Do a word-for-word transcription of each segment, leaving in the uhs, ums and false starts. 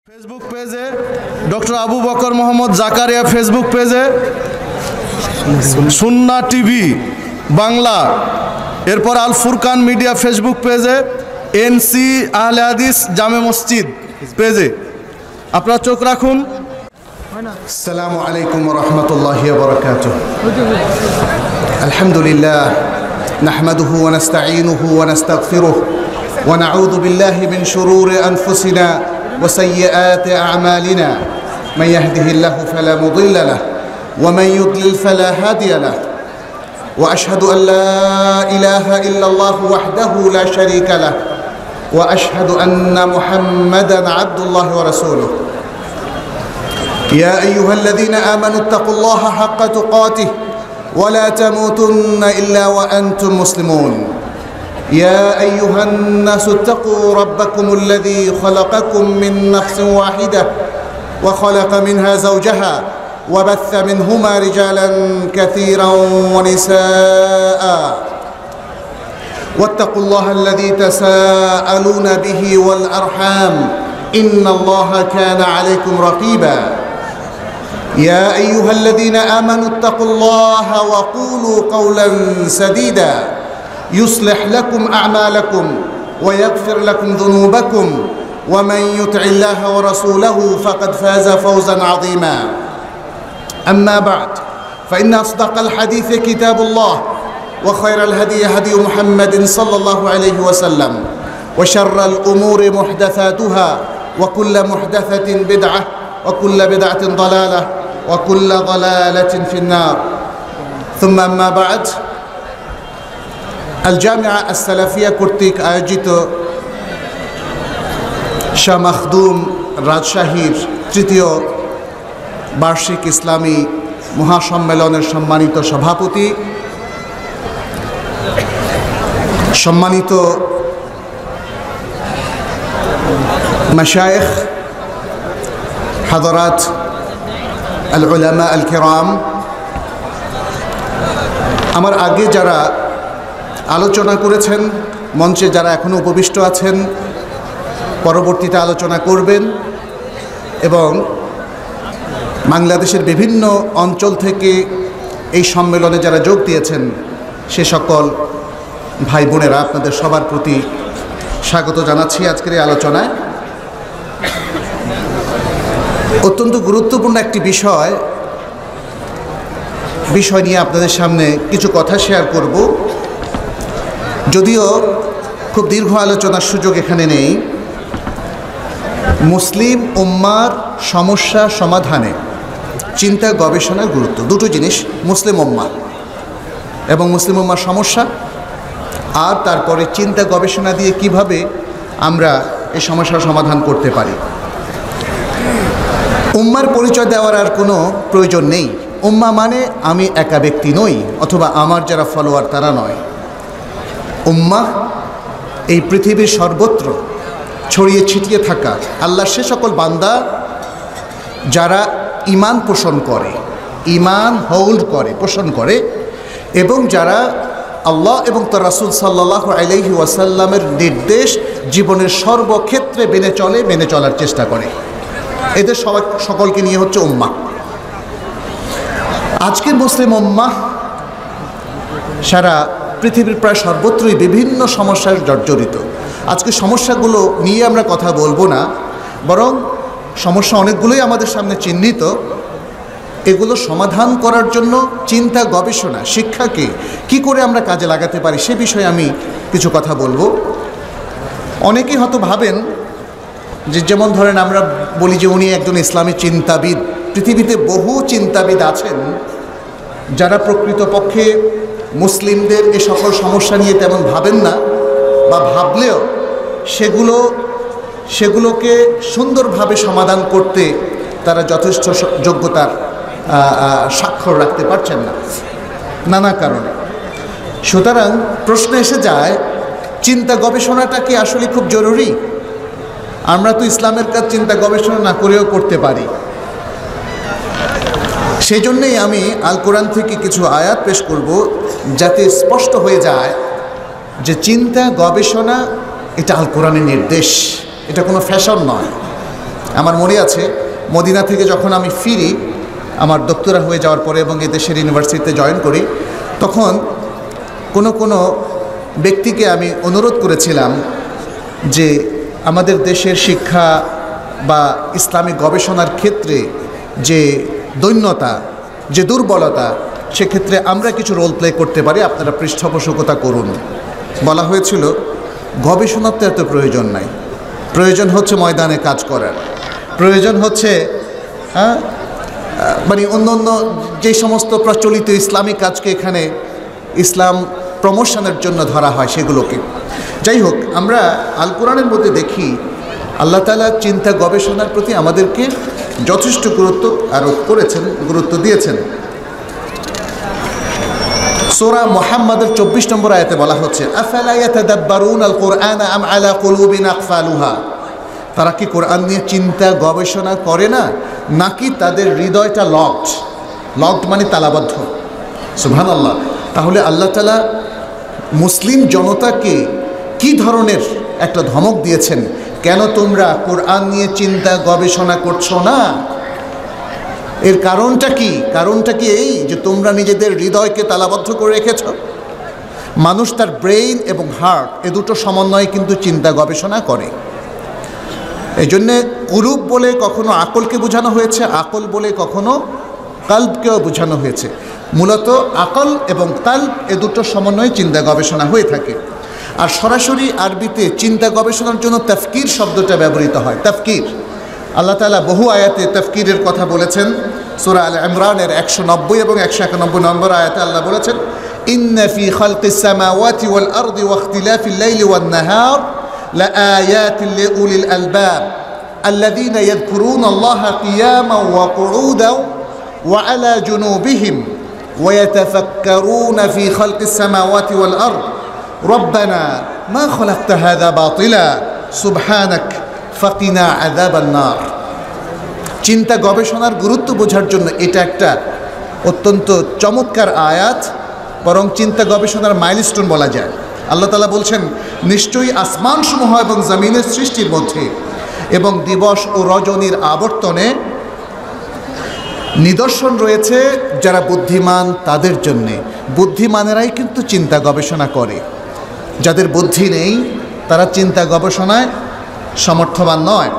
Facebook পেজে doctor Abu Bakar Mohammad Zakaria Facebook পেজে Sunnah TV Bangla, এরপর আল ফুরকান মিডিয়া ফেসবুক পেজে, এনসি আহলে হাদিস জামে মসজিদ পেজে আপনারা চোখ রাখুন। আসসালামু আলাইকুম ওয়া রাহমাতুল্লাহি ওয়া বারাকাতুহু। আলহামদুলিল্লাহ নাহমাদুহু ওয়া নাস্তাঈনুহু ওয়া নাস্তাগফিরুহু ওয়া নাউযু বিল্লাহি মিন শুরুরি আনফুসিনা ওয়া সাইয়্যাতি আ'মালিনা মান ইয়াহদিহিল্লাহু ফালা মুদিল্লা লাহু ওয়া মান ইউদ্লিল ফালা হাদিয়া লাহু ওয়া আশহাদু আন লা ইলাহা ইল্লাল্লাহু ওয়াহদাহু লা শারীকা লাহু ওয়া আশহাদু আন্না মুহাম্মাদান আবদুল্লাহি ওয়া রাসূলুহু। يا أيها الذين آمنوا اتقوا الله حق تقاته ولا تموتن إلا وأنتم مسلمون. يا أيها الناس اتقوا ربكم الذي خلقكم من نفس واحدة وخلق منها زوجها وبث منهما رجالا كثيرا ونساء واتقوا الله الذي تساءلون به والأرحام إن الله كان عليكم رقيبا. يا أيها الذين آمنوا اتقوا الله وقولوا قولا سديدا يصلح لكم أعمالكم ويغفر لكم ذنوبكم ومن يطع الله ورسوله فقد فاز فوزا عظيما. أما بعد فإن أصدق الحديث كتاب الله وخير الهدي هدي محمد صلى الله عليه وسلم وشر الأمور محدثاتها وكل محدثة بدعة وكل بدعة ضلالة وكل ضلالة في النار. ثم أما بعد الجامعة السلفية কর্তৃক আয়োজিত শাহ মখদুম রাজশাহীর তৃতীয় বার্ষিক ইসলামী মহাসম্মেলনের সম্মানিত সভাপতি, সম্মানিত মাশায়েখ, হাদরাত আল উলামা আল কিরাম, আমার আগে যারা আলোচনা করেছেন, মঞ্চে যারা এখনও উপবিষ্ট আছেন, পরবর্তীতে আলোচনা করবেন, এবং বাংলাদেশের বিভিন্ন অঞ্চল থেকে এই সম্মেলনে যারা যোগ দিয়েছেন, সে সকল ভাই বোনেরা, আপনাদের সবার প্রতি স্বাগত জানাচ্ছি আজকের এই আলোচনায়। অত্যন্ত গুরুত্বপূর্ণ একটি বিষয় বিষয় নিয়ে আপনাদের সামনে কিছু কথা শেয়ার করব। যদিও খুব দীর্ঘ আলোচনার সুযোগ এখানে নেই। মুসলিম উম্মার সমস্যা সমাধানে চিন্তা গবেষণার গুরুত্ব, দুটো জিনিস, মুসলিম উম্মা এবং মুসলিম উম্মার সমস্যা, আর তারপরে চিন্তা গবেষণা দিয়ে কিভাবে আমরা এই সমস্যার সমাধান করতে পারি। উম্মার পরিচয় দেওয়ার আর কোনো প্রয়োজন নেই। উম্মা মানে আমি একা ব্যক্তি নই, অথবা আমার যারা ফলোয়ার তারা নয়। উম্মা এই পৃথিবীর সর্বত্র ছড়িয়ে ছিটিয়ে থাকা আল্লাহর সে সকল বান্দা যারা ঈমান পোষণ করে, ঈমান হোল্ড করে, পোষণ করে, এবং যারা আল্লাহ এবং তার রাসূল সাল্লাল্লাহু আলাইহি ওয়াসাল্লামের নির্দেশ জীবনের সর্বক্ষেত্রে মেনে চলে, মেনে চলার চেষ্টা করে। এদের সবাই সকলকে নিয়ে হচ্ছে উম্মাহ। আজকের মুসলিম উম্মাহ সারা পৃথিবীর প্রায় সর্বত্রই বিভিন্ন সমস্যার জর্জরিত। আজকে সমস্যাগুলো নিয়ে আমরা কথা বলবো না, বরং সমস্যা অনেকগুলোই আমাদের সামনে চিহ্নিত। এগুলো সমাধান করার জন্য চিন্তা গবেষণা শিক্ষাকে কি করে আমরা কাজে লাগাতে পারি সে বিষয়ে আমি কিছু কথা বলবো। অনেকেই হয়তো ভাবেন যে, যেমন ধরেন আমরা বলি যে উনি একজন ইসলামী চিন্তাবিদ। পৃথিবীতে বহু চিন্তাবিদ আছেন যারা প্রকৃতপক্ষে মুসলিমদের এ সকল সমস্যা নিয়ে তেমন ভাবেন না, বা ভাবলেও সেগুলো সেগুলোকে সুন্দরভাবে সমাধান করতে তারা যথেষ্ট যোগ্যতার স্বাক্ষর রাখতে পারছেন না নানা কারণে। সুতরাং প্রশ্ন এসে যায়, চিন্তা গবেষণাটা কি আসলে খুব জরুরি? আমরা তো ইসলামের কাজ চিন্তা গবেষণা না করেও করতে পারি। সেই জন্যেই আমি আল কোরআন থেকে কিছু আয়াত পেশ করব, যাতে স্পষ্ট হয়ে যায় যে চিন্তা গবেষণা এটা আল কোরআনের নির্দেশ, এটা কোনো ফ্যাশন নয়। আমার মনে আছে মদিনা থেকে যখন আমি ফিরি আমার ডক্টরা হয়ে যাওয়ার পরে এবং এই দেশের ইউনিভার্সিটিতে জয়েন করি, তখন কোনো কোনো ব্যক্তিকে আমি অনুরোধ করেছিলাম যে আমাদের দেশের শিক্ষা বা ইসলামিক গবেষণার ক্ষেত্রে যে দৈন্যতা, যে দুর্বলতা, সেক্ষেত্রে আমরা কিছু রোল প্লে করতে পারি, আপনারা পৃষ্ঠপোষকতা করুন। বলা হয়েছিল গবেষণার তো এত প্রয়োজন নাই, প্রয়োজন হচ্ছে ময়দানে কাজ করার, প্রয়োজন হচ্ছে হ্যাঁ মানে অন্য অন্য যে সমস্ত প্রচলিত ইসলামিক কাজকে এখানে ইসলাম প্রমোশনের জন্য ধরা হয় সেগুলোকে। যাই হোক, আমরা আল কোরআনের মধ্যে দেখি আল্লাহ তাআলা চিন্তা গবেষণার প্রতি আমাদেরকে যথেষ্ট গুরুত্ব আরোপ করেছেন, গুরুত্ব দিয়েছেন। সূরা মুহাম্মাদের চব্বিশ নম্বর আয়াতে বলা হচ্ছে আফালা ইয়াতাদাব্বারুনা আল কুরআনা আম আলা কুলুবিন আকফালুহা, তারা কি কোরআন নিয়ে চিন্তা গবেষণা করে না, নাকি তাদের হৃদয়টা লকড? লকড মানে তালাবদ্ধ। সুবহানাল্লাহ। তাহলে আল্লাহ তাআলা মুসলিম জনতাকে কি ধরনের একটা ধমক দিয়েছেন, কেন তোমরা কোরআন নিয়ে চিন্তা গবেষণা করছো না? এর কারণটা কি? কারণটা কি এই যে তোমরা নিজেদের হৃদয়কে তালাবদ্ধ করে রেখেছ। মানুষ তার ব্রেইন এবং হার্ট এ দুটো সমন্বয়ে কিন্তু চিন্তা গবেষণা করে। এই জন্যে কুলুব বলে কখনো আকলকে বোঝানো হয়েছে, আকল বলে কখনো কাল্বকেও বোঝানো হয়েছে। মূলত আকল এবং কাল্ব এ দুটো সমন্বয়ে চিন্তা গবেষণা হয়ে থাকে। আর সরাসরি আরবিতে চিন্তা গবেষণার জন্য তাফকির শব্দটা ব্যবহৃত হয়। তাফকির, আল্লাহ তাআলা বহু আয়াতে তাফকিরের কথা বলেছেন। সূরা আল ইমরানের একশো নব্বই এবং একশো একানব্বই নম্বর আয়াতে আল্লাহ বলেছেন ইন্না ফি খালকিস সামাওয়াতি ওয়াল আরদি ওয়া ইখতিলাফিল লাইলি ওয়ান নাহার লাআয়াতিন লিউলিল আলবাব আল্লাযীনা ইয়াযকুরুনাল্লাহা কিয়ামান ওয়া qu'udan ওয়া আলা জুনুবিহিম ওয়া ইয়াতাফাক্কারুনা ফি খালকিস সামাওয়াতি ওয়াল আরদ রব্বানা মা খালাকতা হাযা বাতিলা সুবহানাক ফাকিনা আযাবান নার। চিন্তা গবেষণার গুরুত্ব বোঝার জন্য এটা একটা অত্যন্ত চমৎকার আয়াত, বরং চিন্তা গবেষণার মাইলস্টোন বলা যায়। আল্লাহ তাআলা বলছেন নিশ্চয়ই আসমানসমূহ এবং জমিনের সৃষ্টির মধ্যে এবং দিবস ও রজনীর আবর্তনে নিদর্শন রয়েছে যারা বুদ্ধিমান তাদের জন্যে। বুদ্ধিমানেরাই কিন্তু চিন্তা গবেষণা করে, যাদের বুদ্ধি নেই তারা চিন্তা গবেষণায় সমর্থবান নয়।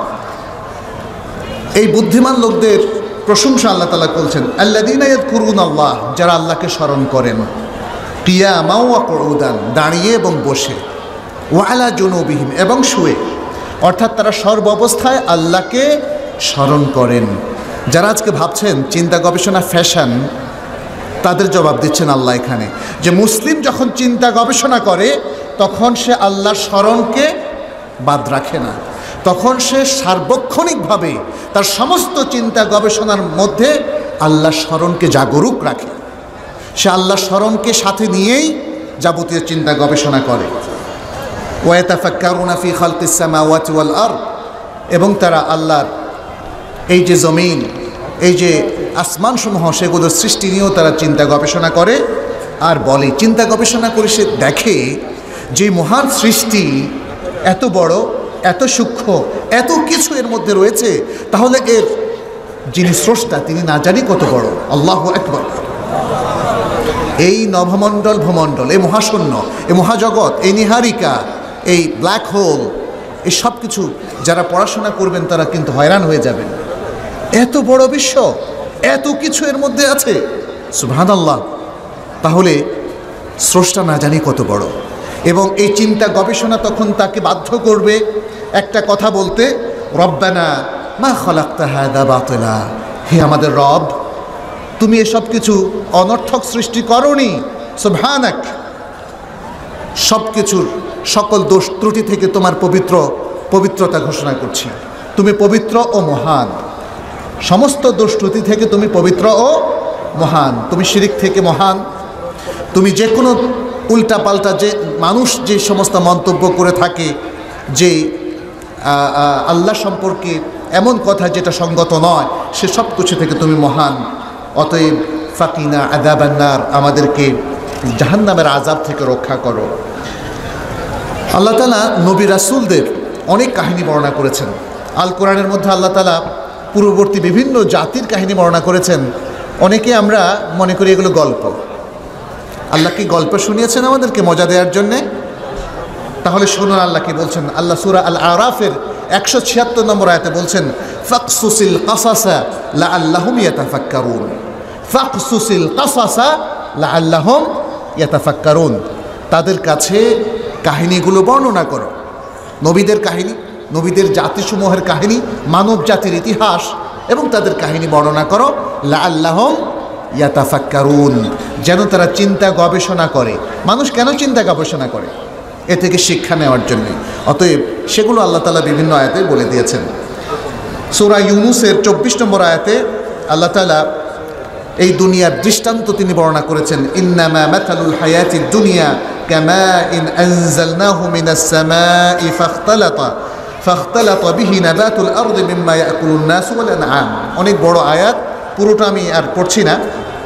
এই বুদ্ধিমান লোকদের প্রশংসা আল্লাহ তাআলা করছেন আল্লাযীনা ইয়াযকুরুনাল্লাহ, যারা আল্লাহকে স্মরণ করেন, কিয়ামান ওয়া qu'udan, দাঁড়িয়ে এবং বসে, ওয়া আলা জুনুবিহিম, এবং শুয়ে, অর্থাৎ তারা সর্ব অবস্থায় আল্লাহকে স্মরণ করেন। যারা আজকে ভাবছেন চিন্তা গবেষণা ফ্যাশন, তাদের জবাব দিচ্ছেন আল্লাহ এখানে যে মুসলিম যখন চিন্তা গবেষণা করে তখন সে আল্লাহর স্মরণকে বাদ রাখে না, তখন সে সার্বক্ষণিকভাবে তার সমস্ত চিন্তা গবেষণার মধ্যে আল্লাহর স্মরণকে জাগরুক রাখে। সে আল্লাহর স্মরণকে সাথে নিয়েই যাবতীয় চিন্তা গবেষণা করে। ওয়া ইয়াতাফাক্কারুনা ফি খালকিস সামাওয়াতি ওয়াল আরদ, এবং তারা আল্লাহর এই যে জমিন, এই যে আসমানসমূহ, সেগুলোর সৃষ্টি নিয়েও তারা চিন্তা গবেষণা করে। আর বলে, চিন্তা গবেষণা করে সে দেখে যে মহান সৃষ্টি এত বড়, এত সূক্ষ্ম, এত কিছু এর মধ্যে রয়েছে, তাহলে এর যিনি স্রষ্টা তিনি না জানি কত বড়। আল্লাহু আকবার। এই নভমণ্ডল ভূমণ্ডল, এই মহাশূন্য, এই মহাজগৎ, এই নিহারিকা, এই ব্ল্যাক হোল, এই সব কিছু যারা পড়াশোনা করবেন তারা কিন্তু হয়রান হয়ে যাবেন। এত বড় বিশ্ব, এত কিছু এর মধ্যে আছে, সুবহানাল্লাহ। তাহলে স্রষ্টা না জানি কত বড়। এবং এই চিন্তা গবেষণা তখন তাকে বাধ্য করবে একটা কথা বলতে, রব্বানা মা খালাকতা হাযা বাতিলা, হে আমাদের রব, তুমি এসব কিছু অনর্থক সৃষ্টি করনি। সুবহানাক, সব কিছুর সকল দোষ ত্রুটি থেকে তোমার পবিত্র পবিত্রতা ঘোষণা করছি। তুমি পবিত্র ও মহান, সমস্ত দোষ ত্রুটি থেকে তুমি পবিত্র ও মহান, তুমি শিরিক থেকে মহান। তুমি যে কোনো উল্টাপাল্টা যে মানুষ যে সমস্ত মন্তব্য করে থাকে, যে আল্লাহ সম্পর্কে এমন কথা যেটা সঙ্গত নয়, সে সব কিছু থেকে তুমি মহান। অতএব ফাকিনা আযাবান নার, আমাদেরকে জাহান্নামের আযাব থেকে রক্ষা করো। আল্লাহ তাআলা নবী রাসূলদের অনেক কাহিনী বর্ণনা করেছেন। আল কোরআনের মধ্যে আল্লাহ তাআলা পূর্ববর্তী বিভিন্ন জাতির কাহিনী বর্ণনা করেছেন। অনেকে আমরা মনে করি এগুলো গল্প। আল্লাহ কি গল্প শুনিয়েছেন আমাদেরকে মজা দেওয়ার জন্যে? তাহলে শুনুন আল্লাহ কি বলছেন। আল্লাহ সূরা আল আরাফের একশো ছিয়াত্তর নম্বর আয়াতে বলছেন, ফাকসুসিল কাসাসা লাআল্লাহুম ইয়াতাফাক্কারুন। ফাকসুসিল কাসাসা লাআল্লাহুম ইয়াতাফাক্কারুন। তাদের কাছে কাহিনীগুলো বর্ণনা করো, নবীদের কাহিনী, নবীদের জাতিসমূহের কাহিনী, মানব জাতির ইতিহাস এবং তাদের কাহিনী বর্ণনা করো। লাআল্লাহুম ইয়াতাফাক্কারুন, যেন তারা চিন্তা গবেষণা করে। মানুষ কেন চিন্তা গবেষণা করে? এ থেকে শিক্ষা নেওয়ার জন্য। অতএব সেগুলো আল্লাহ তাআলা বিভিন্ন আয়াতে বলে দিয়েছেন। সূরা ইউনূসের চব্বিশ নম্বর আয়াতে আল্লাহ তাআলা এই দুনিয়ার দৃষ্টান্ত তিনি বর্ণনা করেছেন। ইন্নামা মাতালুল হায়াতিদ দুনিয়া কামাইন আনজালনাহু মিনাস সামাই ফাখতালাতা ফাখতালাতা বিহি নাবাতুল আরদি মিম্মা ইয়াকুলুন নাসু ওয়াল আনআম। অনেক বড় আয়াত, পুরোটা আমি আর পড়ছি না।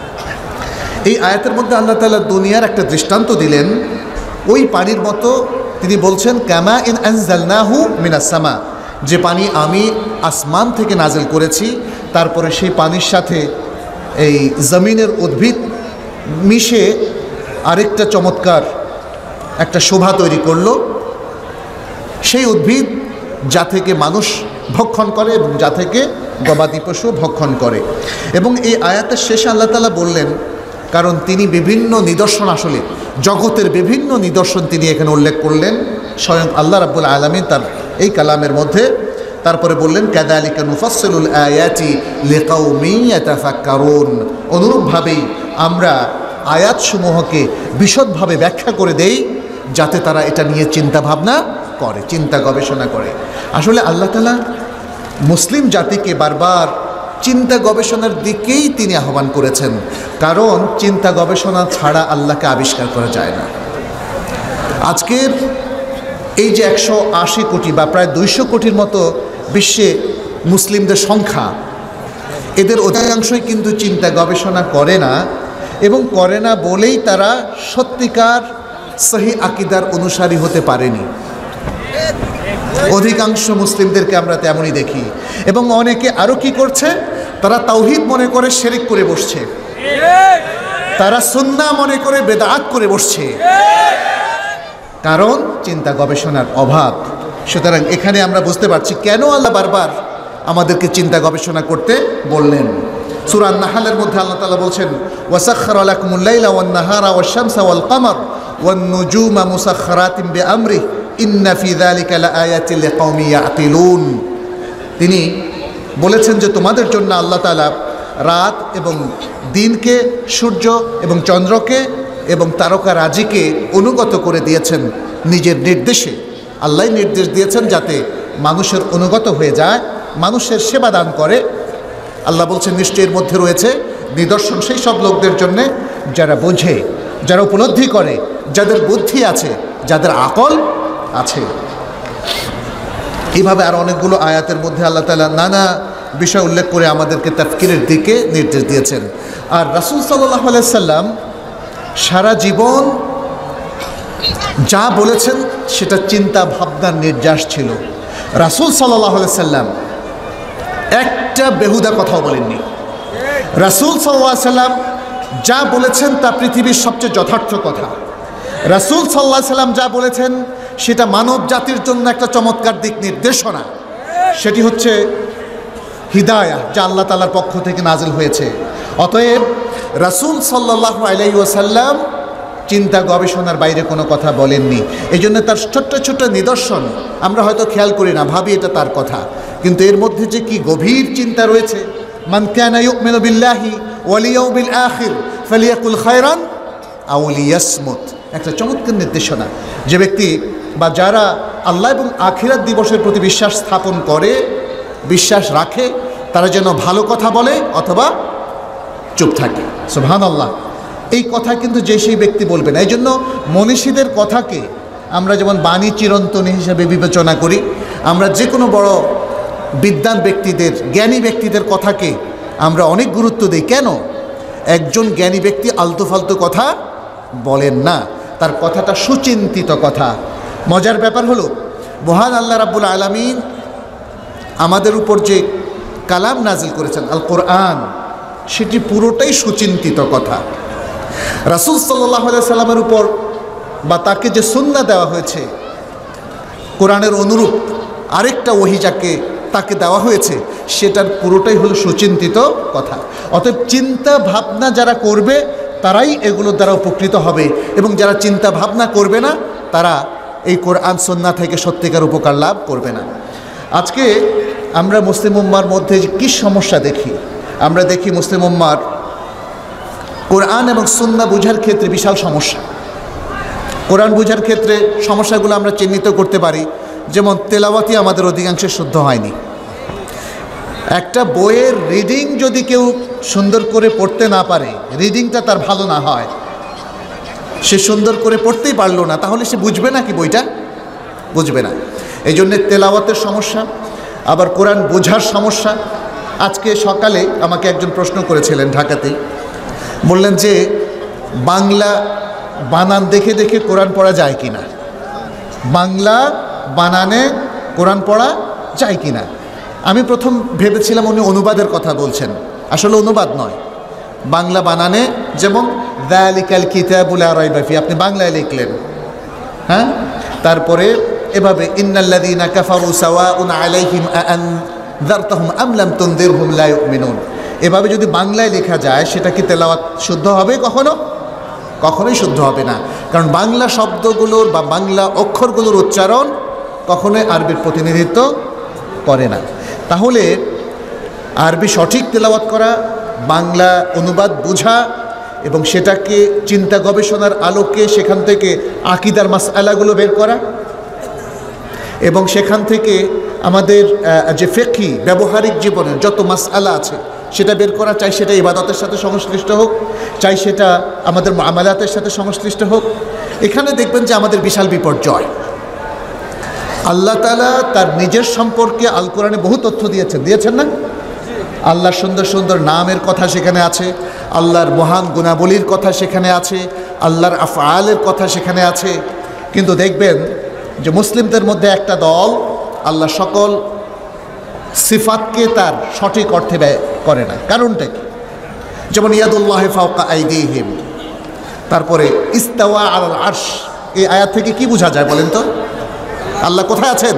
এই আয়াতের মধ্যে আল্লাহ তাআলা দুনিয়ার একটা দৃষ্টান্ত দিলেন। ওই পানির মতো তিনি বলছেন, কামা ইন আনজালনাহু মিনাস সামা, যে পানি আমি আসমান থেকে নাজিল করেছি, তারপরে সেই পানির সাথে এই জমিনের উদ্ভিদ মিশে আরেকটা চমৎকার একটা শোভা তৈরি করলো। সেই উদ্ভিদ যা থেকে মানুষ ভক্ষণ করে এবং যা থেকে গবাদি পশু ভক্ষণ করে। এবং এই আয়াতের শেষে আল্লাহ তাআলা বললেন, কারণ তিনি বিভিন্ন নিদর্শন, আসলে জগতের বিভিন্ন নিদর্শন তিনি এখানে উল্লেখ করলেন স্বয়ং আল্লাহ রাব্বুল আলামিন তার এই কালামের মধ্যে। তারপরে বললেন, কাযালিকা নুফাসসিলুল আয়াতি লিকাউমিন ইয়াতাফাক্কারুন। অনুরূপভাবেই আমরা আয়াতসমূহকে বিশদভাবে ব্যাখ্যা করে দেই, যাতে তারা এটা নিয়ে চিন্তা ভাবনা করে, চিন্তা গবেষণা করে। আসলে আল্লাহ তাআলা মুসলিম জাতিকে বারবার চিন্তা গবেষণার দিকেই তিনি আহ্বান করেছেন, কারণ চিন্তা গবেষণা ছাড়া আল্লাহকে আবিষ্কার করা যায় না। আজকের এই যে একশো আশি কোটি বা প্রায় দুইশো কোটির মতো বিশ্বে মুসলিমদের সংখ্যা, এদের অধিকাংশই কিন্তু চিন্তা গবেষণা করে না, এবং করে না বলেই তারা সত্যিকার সহি আকিদার অনুসারী হতে পারেনি। অধিকাংশ মুসলিমদেরকে আমরা তেমনই দেখি। এবং অনেকে আরও কি করছে, তারা তাওহীদ মনে করে শিরক করে বসছে, তারা সুন্নাহ মনে করে বেদাত করে বসছে, কারণ চিন্তা গবেষণার অভাব। সুতরাং এখানে আমরা বুঝতে পারছি কেন আল্লাহ বারবার আমাদেরকে চিন্তা গবেষণা করতে বললেন। সূরা আন-নাহলের মধ্যে আল্লাহ তাআলা বলছেন, ওয়াসাখখারা লাকুমুল লাইলা ওয়ান নাহারা ওয়াশ শামসা ওয়াল কমার ওয়ান নুজুমা মুসাখখারাতিন বিআমরিহি ইন্না ফি যালিকা লাআয়াতিন লিকাওমিন ইয়াকিলুন। তিনি বলেছেন যে তোমাদের জন্য আল্লাহ তাআলা রাত এবং দিনকে, সূর্য এবং চন্দ্রকে এবং তারকারাজিকে অনুগত করে দিয়েছেন নিজের নির্দেশে। আল্লাহ নির্দেশ দিয়েছেন যাতে মানুষের অনুগত হয়ে যায়, মানুষের সেবা দান করে। আল্লাহ বলছেন, নিশ্চয়ের মধ্যে রয়েছে নিদর্শন সেই সব লোকদের জন্য যারা বোঝে, যারা উপলব্ধি করে, যাদের বুদ্ধি আছে, যাদের আকল আছে। এইভাবে আর অনেকগুলো আয়াতের মধ্যে আল্লাহ তাআলা নানা বিষয় উল্লেখ করে আমাদেরকে তাফকিরের দিকে নির্দেশ দিয়েছেন। আর রাসূল সাল্লাল্লাহু আলাইহি সাল্লাম সারা জীবন যা বলেছেন সেটা চিন্তা ভাবনার নির্যাস ছিল। রাসূল সাল্লাল্লাহু আলাইহি সাল্লাম একটা বেহুদা কথাও বলেননি। রাসূল সাল্লাল্লাহু আলাইহি সাল্লাম যা বলেছেন তা পৃথিবীর সবচেয়ে যথার্থ কথা। রাসূল সাল্লাল্লাহু আলাইহি সাল্লাম যা বলেছেন সেটা মানব জাতির জন্য একটা চমৎকার দিক নির্দেশনা। সেটি হচ্ছে হিদায়াহ, যা আল্লাহ তাআলার পক্ষ থেকে নাজিল হয়েছে। অতএব রাসূল সাল্লাল্লাহু আলাইহি ওয়াসাল্লাম চিন্তা গবেষণার বাইরে কোনো কথা বলেননি। এই জন্য তার ছোট্ট ছোট্ট নিদর্শন আমরা হয়তো খেয়াল করি না, ভাবি এটা তার কথা, কিন্তু এর মধ্যে যে কি গভীর চিন্তা রয়েছে। মান কানা ইউমিনু বিল্লাহি ওয়াল ইয়াউমিল আখির ফালিয়াকুল খায়রান আও লিয়াসমুত। একটা চমৎকার নির্দেশনা। যে ব্যক্তি বা যারা আল্লাহ এবং আখিরাত দিবসের প্রতি বিশ্বাস স্থাপন করে, বিশ্বাস রাখে, তারা যেন ভালো কথা বলে অথবা চুপ থাকে। সুবহানাল্লাহ। এই কথা কিন্তু যে সেই ব্যক্তি বলবে না। এই জন্য মনীষীদের কথাকে আমরা যেমন বাণী চিরন্তনী হিসেবে বিবেচনা করি, আমরা যে কোনো বড় বিদ্বান ব্যক্তিদের, জ্ঞানী ব্যক্তিদের কথাকে আমরা অনেক গুরুত্ব দিই। কেন? একজন জ্ঞানী ব্যক্তি আলতু ফালতু কথা বলেন না, তার কথাটা সুচিন্তিত কথা। মজার ব্যাপার হলো, মহান আল্লাহ রাব্বুল আলামিন আমাদের উপর যে কালাম নাজিল করেছেন আল কোরআন, সেটি পুরোটাই সুচিন্তিত কথা। রাসূল সাল্লাল্লাহু আলাইহি সাল্লামের উপর বা তাকে যে সুন্নাহ দেওয়া হয়েছে, কোরআনের অনুরূপ আরেকটা ওহী যাকে তাকে দেওয়া হয়েছে, সেটার পুরোটাই হলো সুচিন্তিত কথা। অতএব চিন্তা ভাবনা যারা করবে তারাই এগুলোর দ্বারা উপকৃত হবে, এবং যারা চিন্তা ভাবনা করবে না তারা এই কোরআন সুন্নাহ থেকে সত্যিকার উপকার লাভ করবে না। আজকে আমরা মুসলিম উম্মার মধ্যে যে কী সমস্যা দেখি, আমরা দেখি মুসলিম উম্মার কোরআন এবং সুন্নাহ বুঝার ক্ষেত্রে বিশাল সমস্যা। কোরআন বুঝার ক্ষেত্রে সমস্যাগুলো আমরা চিহ্নিত করতে পারি, যেমন তেলাওয়াতি আমাদের অধিকাংশে শুদ্ধ হয়নি। একটা বইয়ের রিডিং যদি কেউ সুন্দর করে পড়তে না পারে, রিডিংটা তার ভালো না হয়, সে সুন্দর করে পড়তেই পারলো না, তাহলে সে বুঝবে না কি বইটা? বুঝবে না। এই জন্যে তেলাওয়াতের সমস্যা, আবার কোরআন বোঝার সমস্যা। আজকে সকালে আমাকে একজন প্রশ্ন করেছিলেন ঢাকাতেই, বললেন যে বাংলা বানান দেখে দেখে কোরআন পড়া যায় কি না, বাংলা বানানে কোরআন পড়া যায় কি না। আমি প্রথম ভেবেছিলাম উনি অনুবাদের কথা বলছেন, আসলে অনুবাদ নয়, বাংলা বানানে। যেমন যালিকাল কিতাবু লা রাইবা ফিহি, আপনি বাংলায় লিখলেন, হ্যাঁ, তারপরে এভাবে ইন্নাল্লাযীনা কাফারু সাওয়াউন আলাইহিম আনযারতাহুম আম লাম তুনযিরহুম লা ইউমিনুন, এভাবে যদি বাংলায় লেখা যায় সেটা কি তেলাওয়াত শুদ্ধ হবে? কখনো কখনোই শুদ্ধ হবে না, কারণ বাংলা শব্দগুলোর বা বাংলা অক্ষরগুলোর উচ্চারণ কখনোই আরবির প্রতিনিধিত্ব করে না। তাহলে আরবি সঠিক তেলাওয়াত করা, বাংলা অনুবাদ বোঝা এবং সেটাকে চিন্তা গবেষণার আলোকে সেখান থেকে আকীদার মাসআলাগুলো বের করা, এবং সেখান থেকে আমাদের যে ফিকহি ব্যবহারিক জীবনের যত মাসআলা আছে সেটা বের করা, চাই সেটা ইবাদতের সাথে সংশ্লিষ্ট হোক, চাই সেটা আমাদের মুআমালাতের সাথে সংশ্লিষ্ট হোক। এখানে দেখবেন যে আমাদের বিশাল বিপর্যয়। আল্লাহ তাআলা তার নিজের সম্পর্কে আল কোরআনে বহু তথ্য দিয়েছেন, দিয়েছেন না? আল্লাহর সুন্দর সুন্দর নামের কথা সেখানে আছে, আল্লাহর মহান গুণাবলীর কথা সেখানে আছে, আল্লাহর আফআলের কথা সেখানে আছে। কিন্তু দেখবেন যে মুসলিমদের মধ্যে একটা দল আল্লাহ সকল সিফাতকে তার সঠিক অর্থে ব্যয় করে না। কারণটা কি? যেমন ইয়াদুল্লাহি ফাওকা আইদিহিম, তারপরে ইস্তাওয়া আলাল আরশ, এই আয়াত থেকে কি বোঝা যায় বলেন তো? আল্লাহ কোথায় আছেন?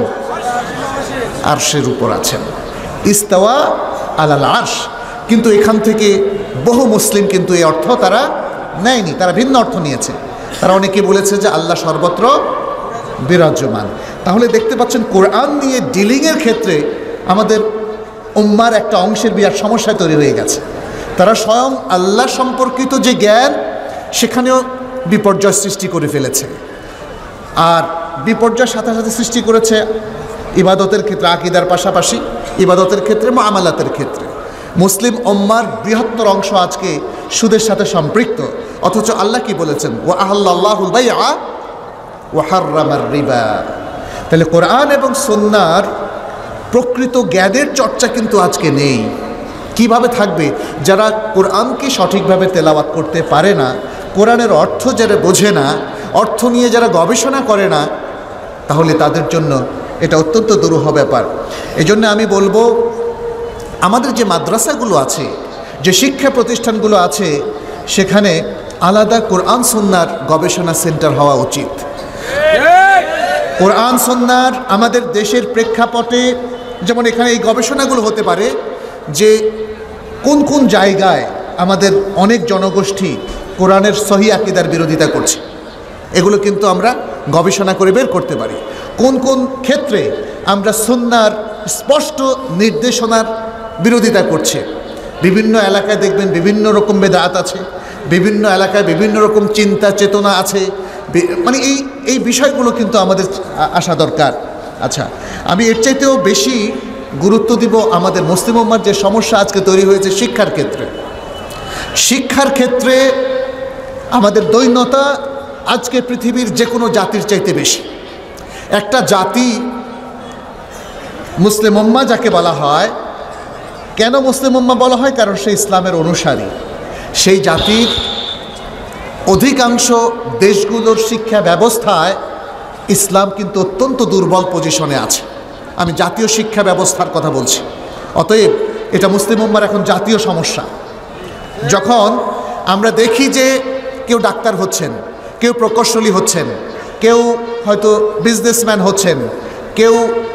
আরশের উপর আছেন। ইস্তাওয়া আলাল আরশ, কিন্তু এখান থেকে বহু মুসলিম কিন্তু এই অর্থ তারা নেয়নি, তারা ভিন্ন অর্থ নিয়েছে। তারা অনেকে বলেছে যে আল্লাহ সর্বত্র বিরাজমান। তাহলে দেখতে পাচ্ছেন কোরআন নিয়ে ডিলিংয়ের ক্ষেত্রে আমাদের উম্মার একটা অংশের বিরাট সমস্যা তৈরি হয়ে গেছে। তারা স্বয়ং আল্লাহ সম্পর্কিত যে জ্ঞান সেখানেও বিপর্যয় সৃষ্টি করে ফেলেছে, আর বিপর্যয়ের সাথে সাথে সৃষ্টি করেছে ইবাদতের ক্ষেত্রে, আকীদার পাশাপাশি ইবাদতের ক্ষেত্রে, মুআমালাতের ক্ষেত্রে। মুসলিম উম্মার বৃহত্তর অংশ আজকে সুদের সাথে সম্পৃক্ত, অথচ আল্লাহ কি বলেছেন? ওয়া আহাল্লাল্লাহুল বাইআ ওয়া হাররামার রিবা। তাহলে কোরআন এবং সুন্নাহর প্রকৃত জ্ঞানের চর্চা কিন্তু আজকে নেই। কিভাবে থাকবে? যারা কোরআনকে সঠিকভাবে তেলাওয়াত করতে পারে না, কোরআনের অর্থ যারা বোঝে না, অর্থ নিয়ে যারা গবেষণা করে না, তাহলে তাদের জন্য এটা অত্যন্ত দুরূহ ব্যাপার। এই জন্য আমি বলবো, আমাদের যে মাদ্রাসাগুলো আছে, যে শিক্ষা প্রতিষ্ঠানগুলো আছে, সেখানে আলাদা কোরআন সুন্নাহর গবেষণা সেন্টার হওয়া উচিত। কোরআন সুন্নাহর আমাদের দেশের প্রেক্ষাপটে যেমন এখানে এই গবেষণাগুলো হতে পারে যে কোন কোন জায়গায় আমাদের অনেক জনগোষ্ঠী কোরআনের সহি আকীদার বিরোধিতা করছে, এগুলো কিন্তু আমরা গবেষণা করে বের করতে পারি। কোন কোন ক্ষেত্রে আমরা সুন্নাহর স্পষ্ট নির্দেশনার বিরোধিতা করছে। বিভিন্ন এলাকায় দেখবেন বিভিন্ন রকম বেদাত আছে, বিভিন্ন এলাকায় বিভিন্ন রকম চিন্তা চেতনা আছে, মানে এই এই বিষয়গুলো কিন্তু আমাদের আসা দরকার। আচ্ছা, আমি এর চাইতেও বেশি গুরুত্ব দিব আমাদের মুসলিম উম্মার যে সমস্যা আজকে তৈরি হয়েছে শিক্ষার ক্ষেত্রে। শিক্ষার ক্ষেত্রে আমাদের দৈন্যতা আজকে পৃথিবীর যে কোনো জাতির চাইতে বেশি। একটা জাতি মুসলিম উম্মাহ যাকে বলা হয়, কেন মুসলিম উম্মাহ বলা হয়? কারণ সে ইসলামের অনুসারী। সেই জাতির অধিকাংশ দেশগুলোর শিক্ষা ব্যবস্থায় ইসলাম কিন্তু অত্যন্ত দুর্বল পজিশনে আছে। আমি জাতীয় শিক্ষা ব্যবস্থার কথা বলছি। অতএব এটা মুসলিম উম্মার এখন জাতীয় সমস্যা। যখন আমরা দেখি যে কেউ ডাক্তার হচ্ছেন, কেউ প্রকৌশলী হচ্ছেন, কেউ হয়তো বিজনেসম্যান হচ্ছেন, কেউ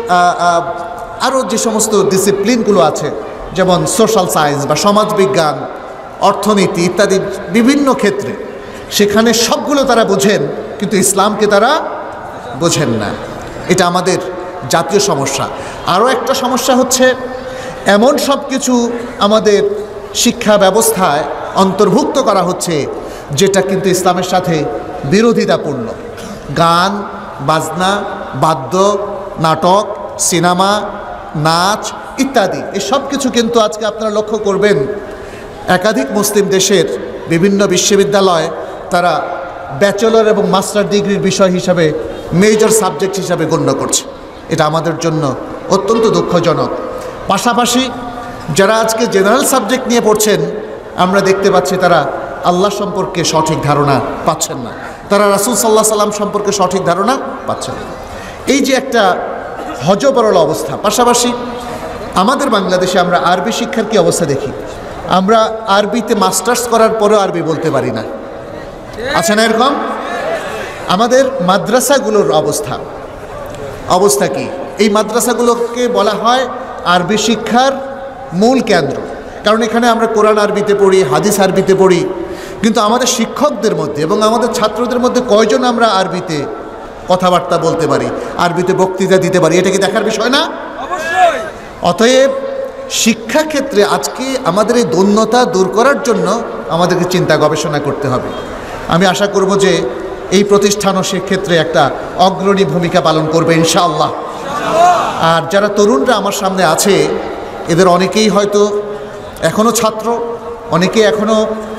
আরও যে সমস্ত ডিসিপ্লিনগুলো আছে যেমন সোশ্যাল সায়েন্স বা সমাজবিজ্ঞান, অর্থনীতি ইত্যাদি বিভিন্ন ক্ষেত্রে, সেখানে সবগুলো তারা বোঝেন, কিন্তু ইসলামকে তারা বোঝেন না। এটা আমাদের জাতীয় সমস্যা। আরও একটা সমস্যা হচ্ছে এমন সব কিছু আমাদের শিক্ষা ব্যবস্থায় অন্তর্ভুক্ত করা হচ্ছে যেটা কিন্তু ইসলামের সাথে বিরোধিতাপূর্ণ। গান, বাজনা, বাদ্য, নাটক, সিনেমা, নাচ ইত্যাদি এই সব কিছু কিন্তু আজকে আপনারা লক্ষ্য করবেন একাধিক মুসলিম দেশের বিভিন্ন বিশ্ববিদ্যালয় তারা ব্যাচেলর এবং মাস্টার ডিগ্রির বিষয় হিসাবে মেজর সাবজেক্ট হিসাবে গণ্য করছে। এটা আমাদের জন্য অত্যন্ত দুঃখজনক। পাশাপাশি যারা আজকে জেনারেল সাবজেক্ট নিয়ে পড়ছেন, আমরা দেখতে পাচ্ছি তারা আল্লাহ সম্পর্কে সঠিক ধারণা পাচ্ছেন না, তারা রাসূল সাল্লাল্লাহু আলাইহি সাল্লাম সম্পর্কে সঠিক ধারণা পাচ্ছেন না। এই যে একটা হযবরল অবস্থা। পাশাপাশি আমাদের বাংলাদেশে আমরা আরবি শিক্ষার কি অবস্থা দেখি, আমরা আরবিতে মাস্টার্স করার পরেও আরবি বলতে পারি না, আছে না এরকম? আমাদের মাদ্রাসাগুলোর অবস্থা অবস্থা কি? এই মাদ্রাসাগুলোকে বলা হয় আরবি শিক্ষার মূল কেন্দ্র, কারণ এখানে আমরা কোরআন আরবিতে পড়ি, হাদিস আরবিতে পড়ি, কিন্তু আমাদের শিক্ষকদের মধ্যে এবং আমাদের ছাত্রদের মধ্যে কয়জন আমরা আরবিতে কথাবার্তা বলতে পারি, আরবিতে বক্তৃতা দিতে পারি? এটা কি দেখার বিষয় না? অতএব শিক্ষাক্ষেত্রে আজকে আমাদের এই দৈন্যতা দূর করার জন্য আমাদেরকে চিন্তা গবেষণা করতে হবে। আমি আশা করব যে এই প্রতিষ্ঠানও সেক্ষেত্রে একটা অগ্রণী ভূমিকা পালন করবে ইনশাআল্লাহ। আর যারা তরুণরা আমার সামনে আছে, এদের অনেকেই হয়তো এখনও ছাত্র, অনেকে এখনও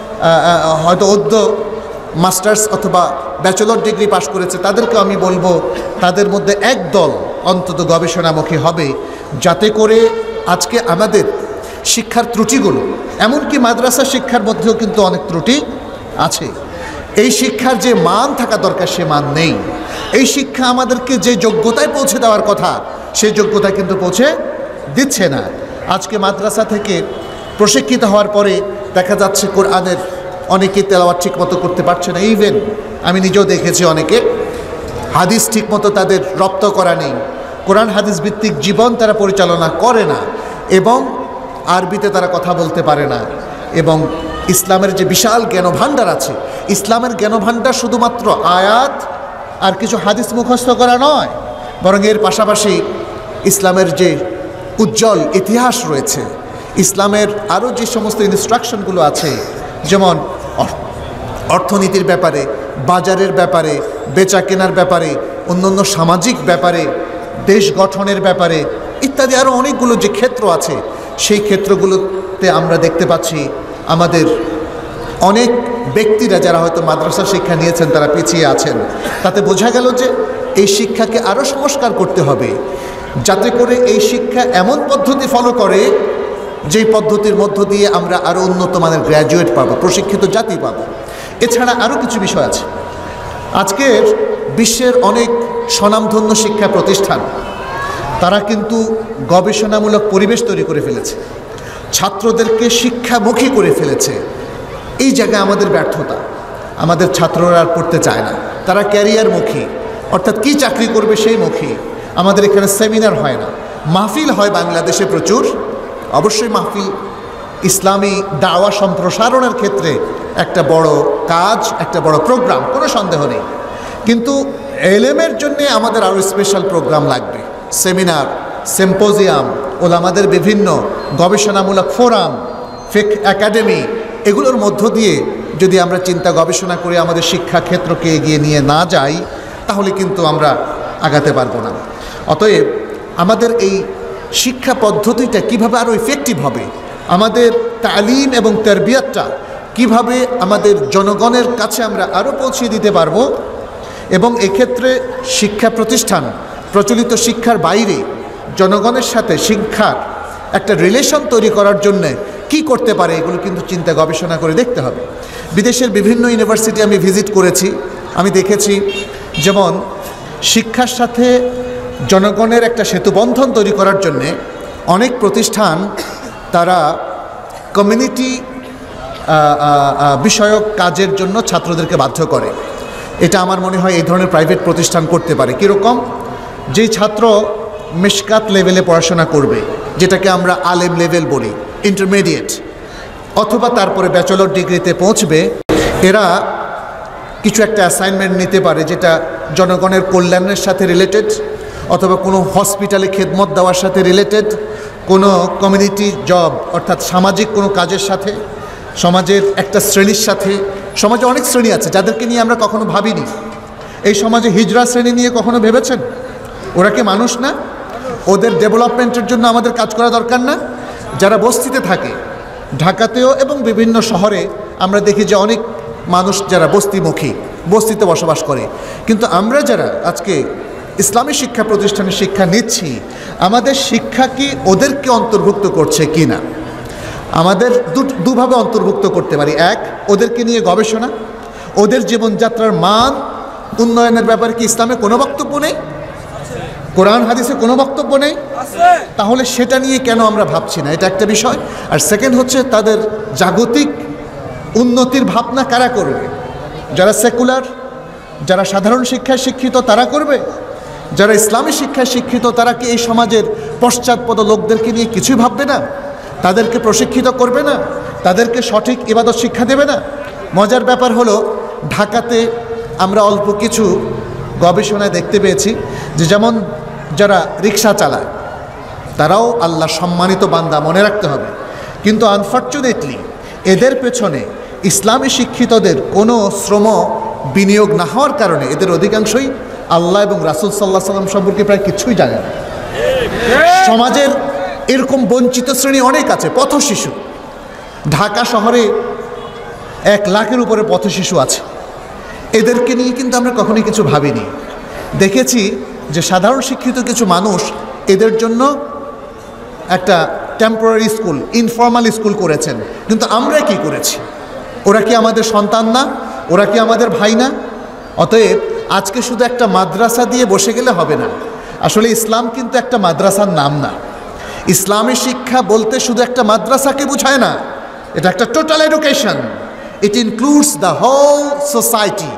হয়তো অদ্য মাস্টার্স অথবা ব্যাচেলর ডিগ্রি পাশ করেছে, তাদেরকে আমি বলবো তাদের মধ্যে একদল অন্তত গবেষণামুখী হবে, যাতে করে আজকে আমাদের শিক্ষার ত্রুটিগুলো, এমনকি মাদ্রাসা শিক্ষার মধ্যেও কিন্তু অনেক ত্রুটি আছে, এই শিক্ষার যে মান থাকা দরকার সে মান নেই। এই শিক্ষা আমাদেরকে যে যোগ্যতায় পৌঁছে দেওয়ার কথা সেই যোগ্যতা কিন্তু পৌঁছে দিচ্ছে না। আজকে মাদ্রাসা থেকে প্রশিক্ষিত হওয়ার পরে দেখা যাচ্ছে কোরআনের অনেকে তেলাওয়াত ঠিক মতো করতে পারছে না। ইভেন আমি নিজেও দেখেছি অনেকে হাদিস ঠিক মতো তাদের রপ্ত করা নেই, কোরআন হাদিস ভিত্তিক জীবন তারা পরিচালনা করে না, এবং আরবিতে তারা কথা বলতে পারে না। এবং ইসলামের যে বিশাল জ্ঞানভাণ্ডার আছে, ইসলামের জ্ঞানভাণ্ডার শুধুমাত্র আয়াত আর কিছু হাদিস মুখস্থ করা নয়, বরং এর পাশাপাশি ইসলামের যে উজ্জ্বল ইতিহাস রয়েছে, ইসলামের আরও যে সমস্ত ইনস্ট্রাকশনগুলো আছে, যেমন অর্থনীতির ব্যাপারে, বাজারের ব্যাপারে, বেচা কেনার ব্যাপারে, অন্যান্য সামাজিক ব্যাপারে, দেশ গঠনের ব্যাপারে ইত্যাদি আরও অনেকগুলো যে ক্ষেত্র আছে, সেই ক্ষেত্রগুলোতে আমরা দেখতে পাচ্ছি আমাদের অনেক ব্যক্তিরা যারা হয়তো মাদ্রাসা শিক্ষা নিয়েছেন তারা পিছিয়ে আছেন। তাতে বোঝা গেল যে এই শিক্ষাকে আরও সংস্কার করতে হবে, যাতে করে এই শিক্ষা এমন পদ্ধতি ফলো করে যেই পদ্ধতির মধ্য দিয়ে আমরা আরও উন্নত মানের গ্র্যাজুয়েট পাবো, প্রশিক্ষিত জাতি পাবো। এছাড়া আরও কিছু বিষয় আছে। আজকের বিশ্বের অনেক স্বনামধন্য শিক্ষা প্রতিষ্ঠান তারা কিন্তু গবেষণামূলক পরিবেশ তৈরি করে ফেলেছে, ছাত্রদেরকে শিক্ষামুখী করে ফেলেছে। এই জায়গায় আমাদের ব্যর্থতা, আমাদের ছাত্ররা আর পড়তে চায় না, তারা ক্যারিয়ারমুখী, অর্থাৎ কি চাকরি করবে সেই মুখী। আমাদের এখানে সেমিনার হয় না, মাহফিল হয় বাংলাদেশে প্রচুর। অবশ্যই মাহফিল ইসলামী দাওয়া সম্প্রসারণের ক্ষেত্রে একটা বড় কাজ, একটা বড় প্রোগ্রাম, কোনো সন্দেহ নেই, কিন্তু এলেমের জন্যে আমাদের আরও স্পেশাল প্রোগ্রাম লাগবে। সেমিনার, সিম্পোজিয়াম, ওলামাদের বিভিন্ন গবেষণামূলক ফোরাম, ফিক একাডেমি, এগুলোর মধ্য দিয়ে যদি আমরা চিন্তা গবেষণা করে আমাদের শিক্ষাক্ষেত্রকে এগিয়ে নিয়ে না যাই, তাহলে কিন্তু আমরা আগাতে পারবো না। অতএব আমাদের এই শিক্ষা পদ্ধতিটা কিভাবে আরও ইফেক্টিভ হবে, আমাদের তালিম এবং তারবিয়াতটা কিভাবে আমাদের জনগণের কাছে আমরা আরও পৌঁছে দিতে পারবো, এবং এক্ষেত্রে শিক্ষা প্রতিষ্ঠান প্রচলিত শিক্ষার বাইরে জনগণের সাথে শিক্ষার একটা রিলেশন তৈরি করার জন্য কি করতে পারে, এগুলো কিন্তু চিন্তা গবেষণা করে দেখতে হবে। বিদেশের বিভিন্ন ইউনিভার্সিটি আমি ভিজিট করেছি, আমি দেখেছি যেমন শিক্ষার সাথে জনগণের একটা সেতুবন্ধন তৈরি করার জন্যে অনেক প্রতিষ্ঠান তারা কমিউনিটি বিষয়ক কাজের জন্য ছাত্রদেরকে বাধ্য করে। এটা আমার মনে হয় এই ধরনের প্রাইভেট প্রতিষ্ঠান করতে পারে। কীরকম? যেই ছাত্র মিশকাত লেভেলে পড়াশোনা করবে, যেটাকে আমরা আলেম লেভেল বলি, ইন্টারমিডিয়েট, অথবা তারপরে ব্যাচেলর ডিগ্রিতে পৌঁছবে, এরা কিছু একটা অ্যাসাইনমেন্ট নিতে পারে যেটা জনগণের কল্যাণের সাথে রিলেটেড, অথবা কোনো হসপিটালে খেদমত দেওয়ার সাথে রিলেটেড, কোনো কমিউনিটি জব অর্থাৎ সামাজিক কোনো কাজের সাথে, সমাজের একটা শ্রেণীর সাথে। সমাজে অনেক শ্রেণী আছে যাদেরকে নিয়ে আমরা কখনো ভাবিনি। এই সমাজে হিজড়া শ্রেণী নিয়ে কখনো ভেবেছেন? ওরা কি মানুষ না? ওদের ডেভেলপমেন্টের জন্য আমাদের কাজ করা দরকার না? যারা বস্তিতে থাকে, ঢাকাতেও এবং বিভিন্ন শহরে আমরা দেখি যে অনেক মানুষ যারা বস্তিমুখী, বস্তিতে বসবাস করে। কিন্তু আমরা যারা আজকে ইসলামী শিক্ষা প্রতিষ্ঠানে শিক্ষা নিচ্ছি, আমাদের শিক্ষা কি ওদেরকে অন্তর্ভুক্ত করছে কি না? আমাদের দুভাবে অন্তর্ভুক্ত করতে পারি। এক, ওদেরকে নিয়ে গবেষণা, ওদের জীবনযাত্রার মান উন্নয়নের ব্যাপারে কি ইসলামে কোনো বক্তব্য নেই? কোরআন হাদিসে কোনো বক্তব্য নেই? তাহলে সেটা নিয়ে কেন আমরা ভাবছি না? এটা একটা বিষয়। আর সেকেন্ড হচ্ছে তাদের জাগতিক উন্নতির ভাবনা কারা করবে? যারা সেকুলার, যারা সাধারণ শিক্ষায় শিক্ষিত তারা করবে? যারা ইসলামী শিক্ষায় শিক্ষিত তারা কি এই সমাজের পশ্চাৎপদ লোকদেরকে নিয়ে কিছুই ভাববে না? তাদেরকে প্রশিক্ষিত করবে না? তাদেরকে সঠিক ইবাদত শিক্ষা দেবে না? মজার ব্যাপার হলো, ঢাকাতে আমরা অল্প কিছু গবেষণায় দেখতে পেয়েছি যে যেমন যারা রিক্সা চালায় তারাও আল্লাহ সম্মানিত বান্দা, মনে রাখতে হবে। কিন্তু আনফর্চুনেটলি এদের পেছনে ইসলামী শিক্ষিতদের কোনো শ্রম বিনিয়োগ না হওয়ার কারণে এদের অধিকাংশই আল্লাহ এবং রাসূল সাল্লাল্লাহু আলাইহি সাল্লাম সম্পর্কে প্রায় কিছুই জানে না। সমাজের এরকম বঞ্চিত শ্রেণী অনেক আছে। পথশিশু, ঢাকা শহরে এক লাখের উপরে পথশিশু আছে। এদেরকে নিয়ে কিন্তু আমরা কখনোই কিছু ভাবিনি। দেখেছি যে সাধারণ শিক্ষিত কিছু মানুষ এদের জন্য একটা টেম্পোরারি স্কুল, ইনফর্মাল স্কুল করেছেন। কিন্তু আমরা কি করেছি? ওরা কি আমাদের সন্তান না? ওরা কি আমাদের ভাই না? অতএব আজকে শুধু একটা মাদ্রাসা দিয়ে বসে গেলে হবে না। আসলে ইসলাম কিন্তু একটা মাদ্রাসার নাম না। ইসলামী শিক্ষা বলতে শুধু একটা মাদ্রাসাকে বোঝায় না, এটা একটা total education. It includes the whole society,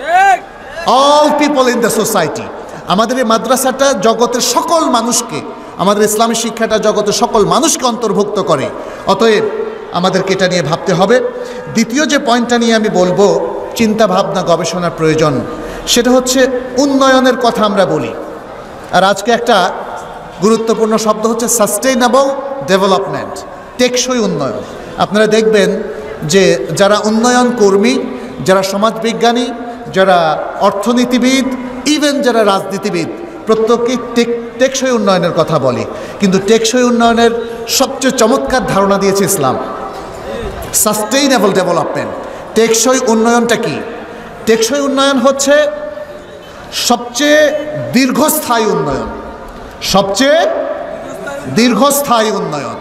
all people in the society. আমাদের এই মাদ্রাসাটা জগতের সকল মানুষকে, আমাদের ইসলামী শিক্ষাটা জগতের সকল মানুষকে অন্তর্ভুক্ত করে। অতএব আমাদেরকে এটা নিয়ে ভাবতে হবে। দ্বিতীয় যে পয়েন্টটা নিয়ে আমি বলবো, চিন্তা ভাবনা গবেষণার প্রয়োজন, সেটা হচ্ছে উন্নয়নের কথা আমরা বলি। আর আজকে একটা গুরুত্বপূর্ণ শব্দ হচ্ছে সাস্টেইনেবল ডেভেলপমেন্ট, টেকসই উন্নয়ন। আপনারা দেখবেন যে যারা উন্নয়ন কর্মী, যারা সমাজবিজ্ঞানী, যারা অর্থনীতিবিদ, ইভেন যারা রাজনীতিবিদ, প্রত্যেকেই টেক টেকসই উন্নয়নের কথা বলে। কিন্তু টেকসই উন্নয়নের সবচেয়ে চমৎকার ধারণা দিয়েছে ইসলাম, সাস্টেইনেবল ডেভেলপমেন্ট। টেকসই উন্নয়নটা কি? টেকসই উন্নয়ন হচ্ছে সবচেয়ে দীর্ঘস্থায়ী উন্নয়ন, সবচেয়ে দীর্ঘস্থায়ী উন্নয়ন।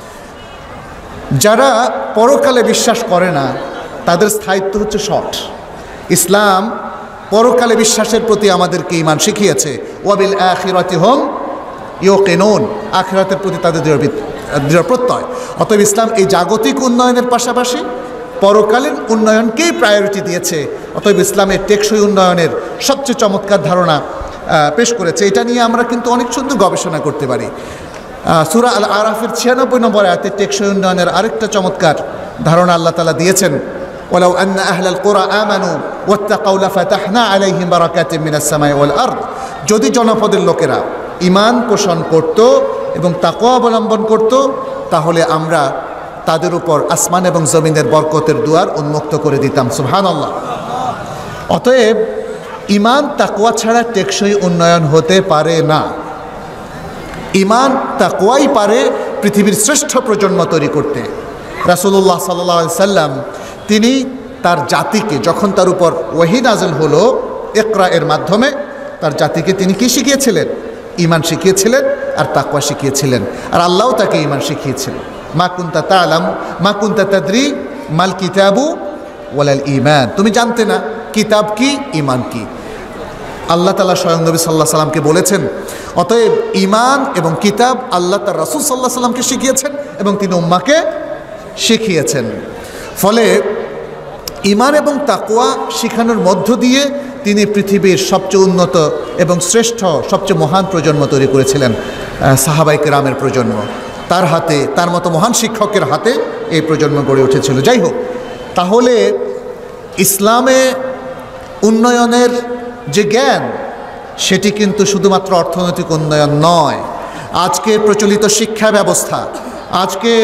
যারা পরকালে বিশ্বাস করে না তাদের স্থায়িত্ব হচ্ছে শর্ট। ইসলাম পরকালে বিশ্বাসের প্রতি আমাদেরকে ঈমান শিখিয়েছে। ওয়াবিল আখিরাতি হুম ইউকিনুন, আখিরাতের প্রতি তাদের দৃঢ় দৃঢ় প্রত্যয়। অতএব ইসলাম এই জাগতিক উন্নয়নের পাশাপাশি পরকালীন উন্নয়নকেই প্রায়োরিটি দিয়েছে। অতএব ইসলামের টেকসই উন্নয়নের সবচেয়ে চমৎকার ধারণা পেশ করেছে। এটা নিয়ে আমরা কিন্তু অনেক সুন্দর গবেষণা করতে পারি। সূরা আল আরাফের ছিয়ানব্বই নম্বর আয়াতে টেকসই উন্নয়নের আরেকটা চমৎকার ধারণা আল্লাহ তাআলা দিয়েছেন। ওয়ালাউ আন্না আহলাল কুরা আমানু ওয়াত্তাকাউ লাফাতাহনা আলাইহিম বারাকাতিম মিনাস সামাই ওয়াল আরদ। যদি জনপদের লোকেরা ঈমান পোষণ করত এবং তাকওয়া অবলম্বন করত, তাহলে আমরা তাদের উপর আসমান এবং জমিনের বরকতের দুয়ার উন্মুক্ত করে দিতাম। সুবহানাল্লাহ। অতএব ঈমান তাকওয়া ছাড়া টেকসই উন্নয়ন হতে পারে না। ঈমান তাকওয়াই পারে পৃথিবীর শ্রেষ্ঠ প্রজন্ম তৈরি করতে। রাসূলুল্লাহ সাল্লাল্লাহু আলাইহি সাল্লাম তিনি তার জাতিকে, যখন তার উপর ওহী নাযিল হলো ইকরা এর মাধ্যমে, তার জাতিকে তিনি কি শিখিয়েছিলেন? ঈমান শিখিয়েছিলেন আর তাকওয়া শিখিয়েছিলেন। আর আল্লাহও তাকে ঈমান শিখিয়েছিলেন। মা কুনতা তা'লাম মা কুনতা তাদরি মাল কিতাবু ওয়ালাল ঈমান। তুমি জানতে না কিতাব কি, ঈমান কি। আল্লাহ তাআলা স্বয়ং নবী সাল্লাল্লাহু আলাইহি সাল্লামকে বলেছেন। অতএব ঈমান এবং কিতাব আল্লাহ তার রাসূল সাল্লাল্লাহু আলাইহি সাল্লামকে শিখিয়েছেন এবং তিনি উম্মাহকে শিখিয়েছেন। ফলে ঈমান এবং তাকওয়া শিখানোর মধ্য দিয়ে তিনি পৃথিবীর সবচেয়ে উন্নত এবং শ্রেষ্ঠ সবচেয়ে মহান প্রজন্ম তৈরি করেছিলেন, সাহাবায়ে কেরামের প্রজন্ম। তার হাতে, তার মতো মহান শিক্ষকের হাতে এই প্রজন্ম গড়ে উঠেছিল। যাই হোক, তাহলে ইসলামে উন্নয়নের যে জ্ঞান, সেটি কিন্তু শুধুমাত্র অর্থনৈতিক উন্নয়ন নয়। আজকের প্রচলিত শিক্ষা ব্যবস্থা, আজকের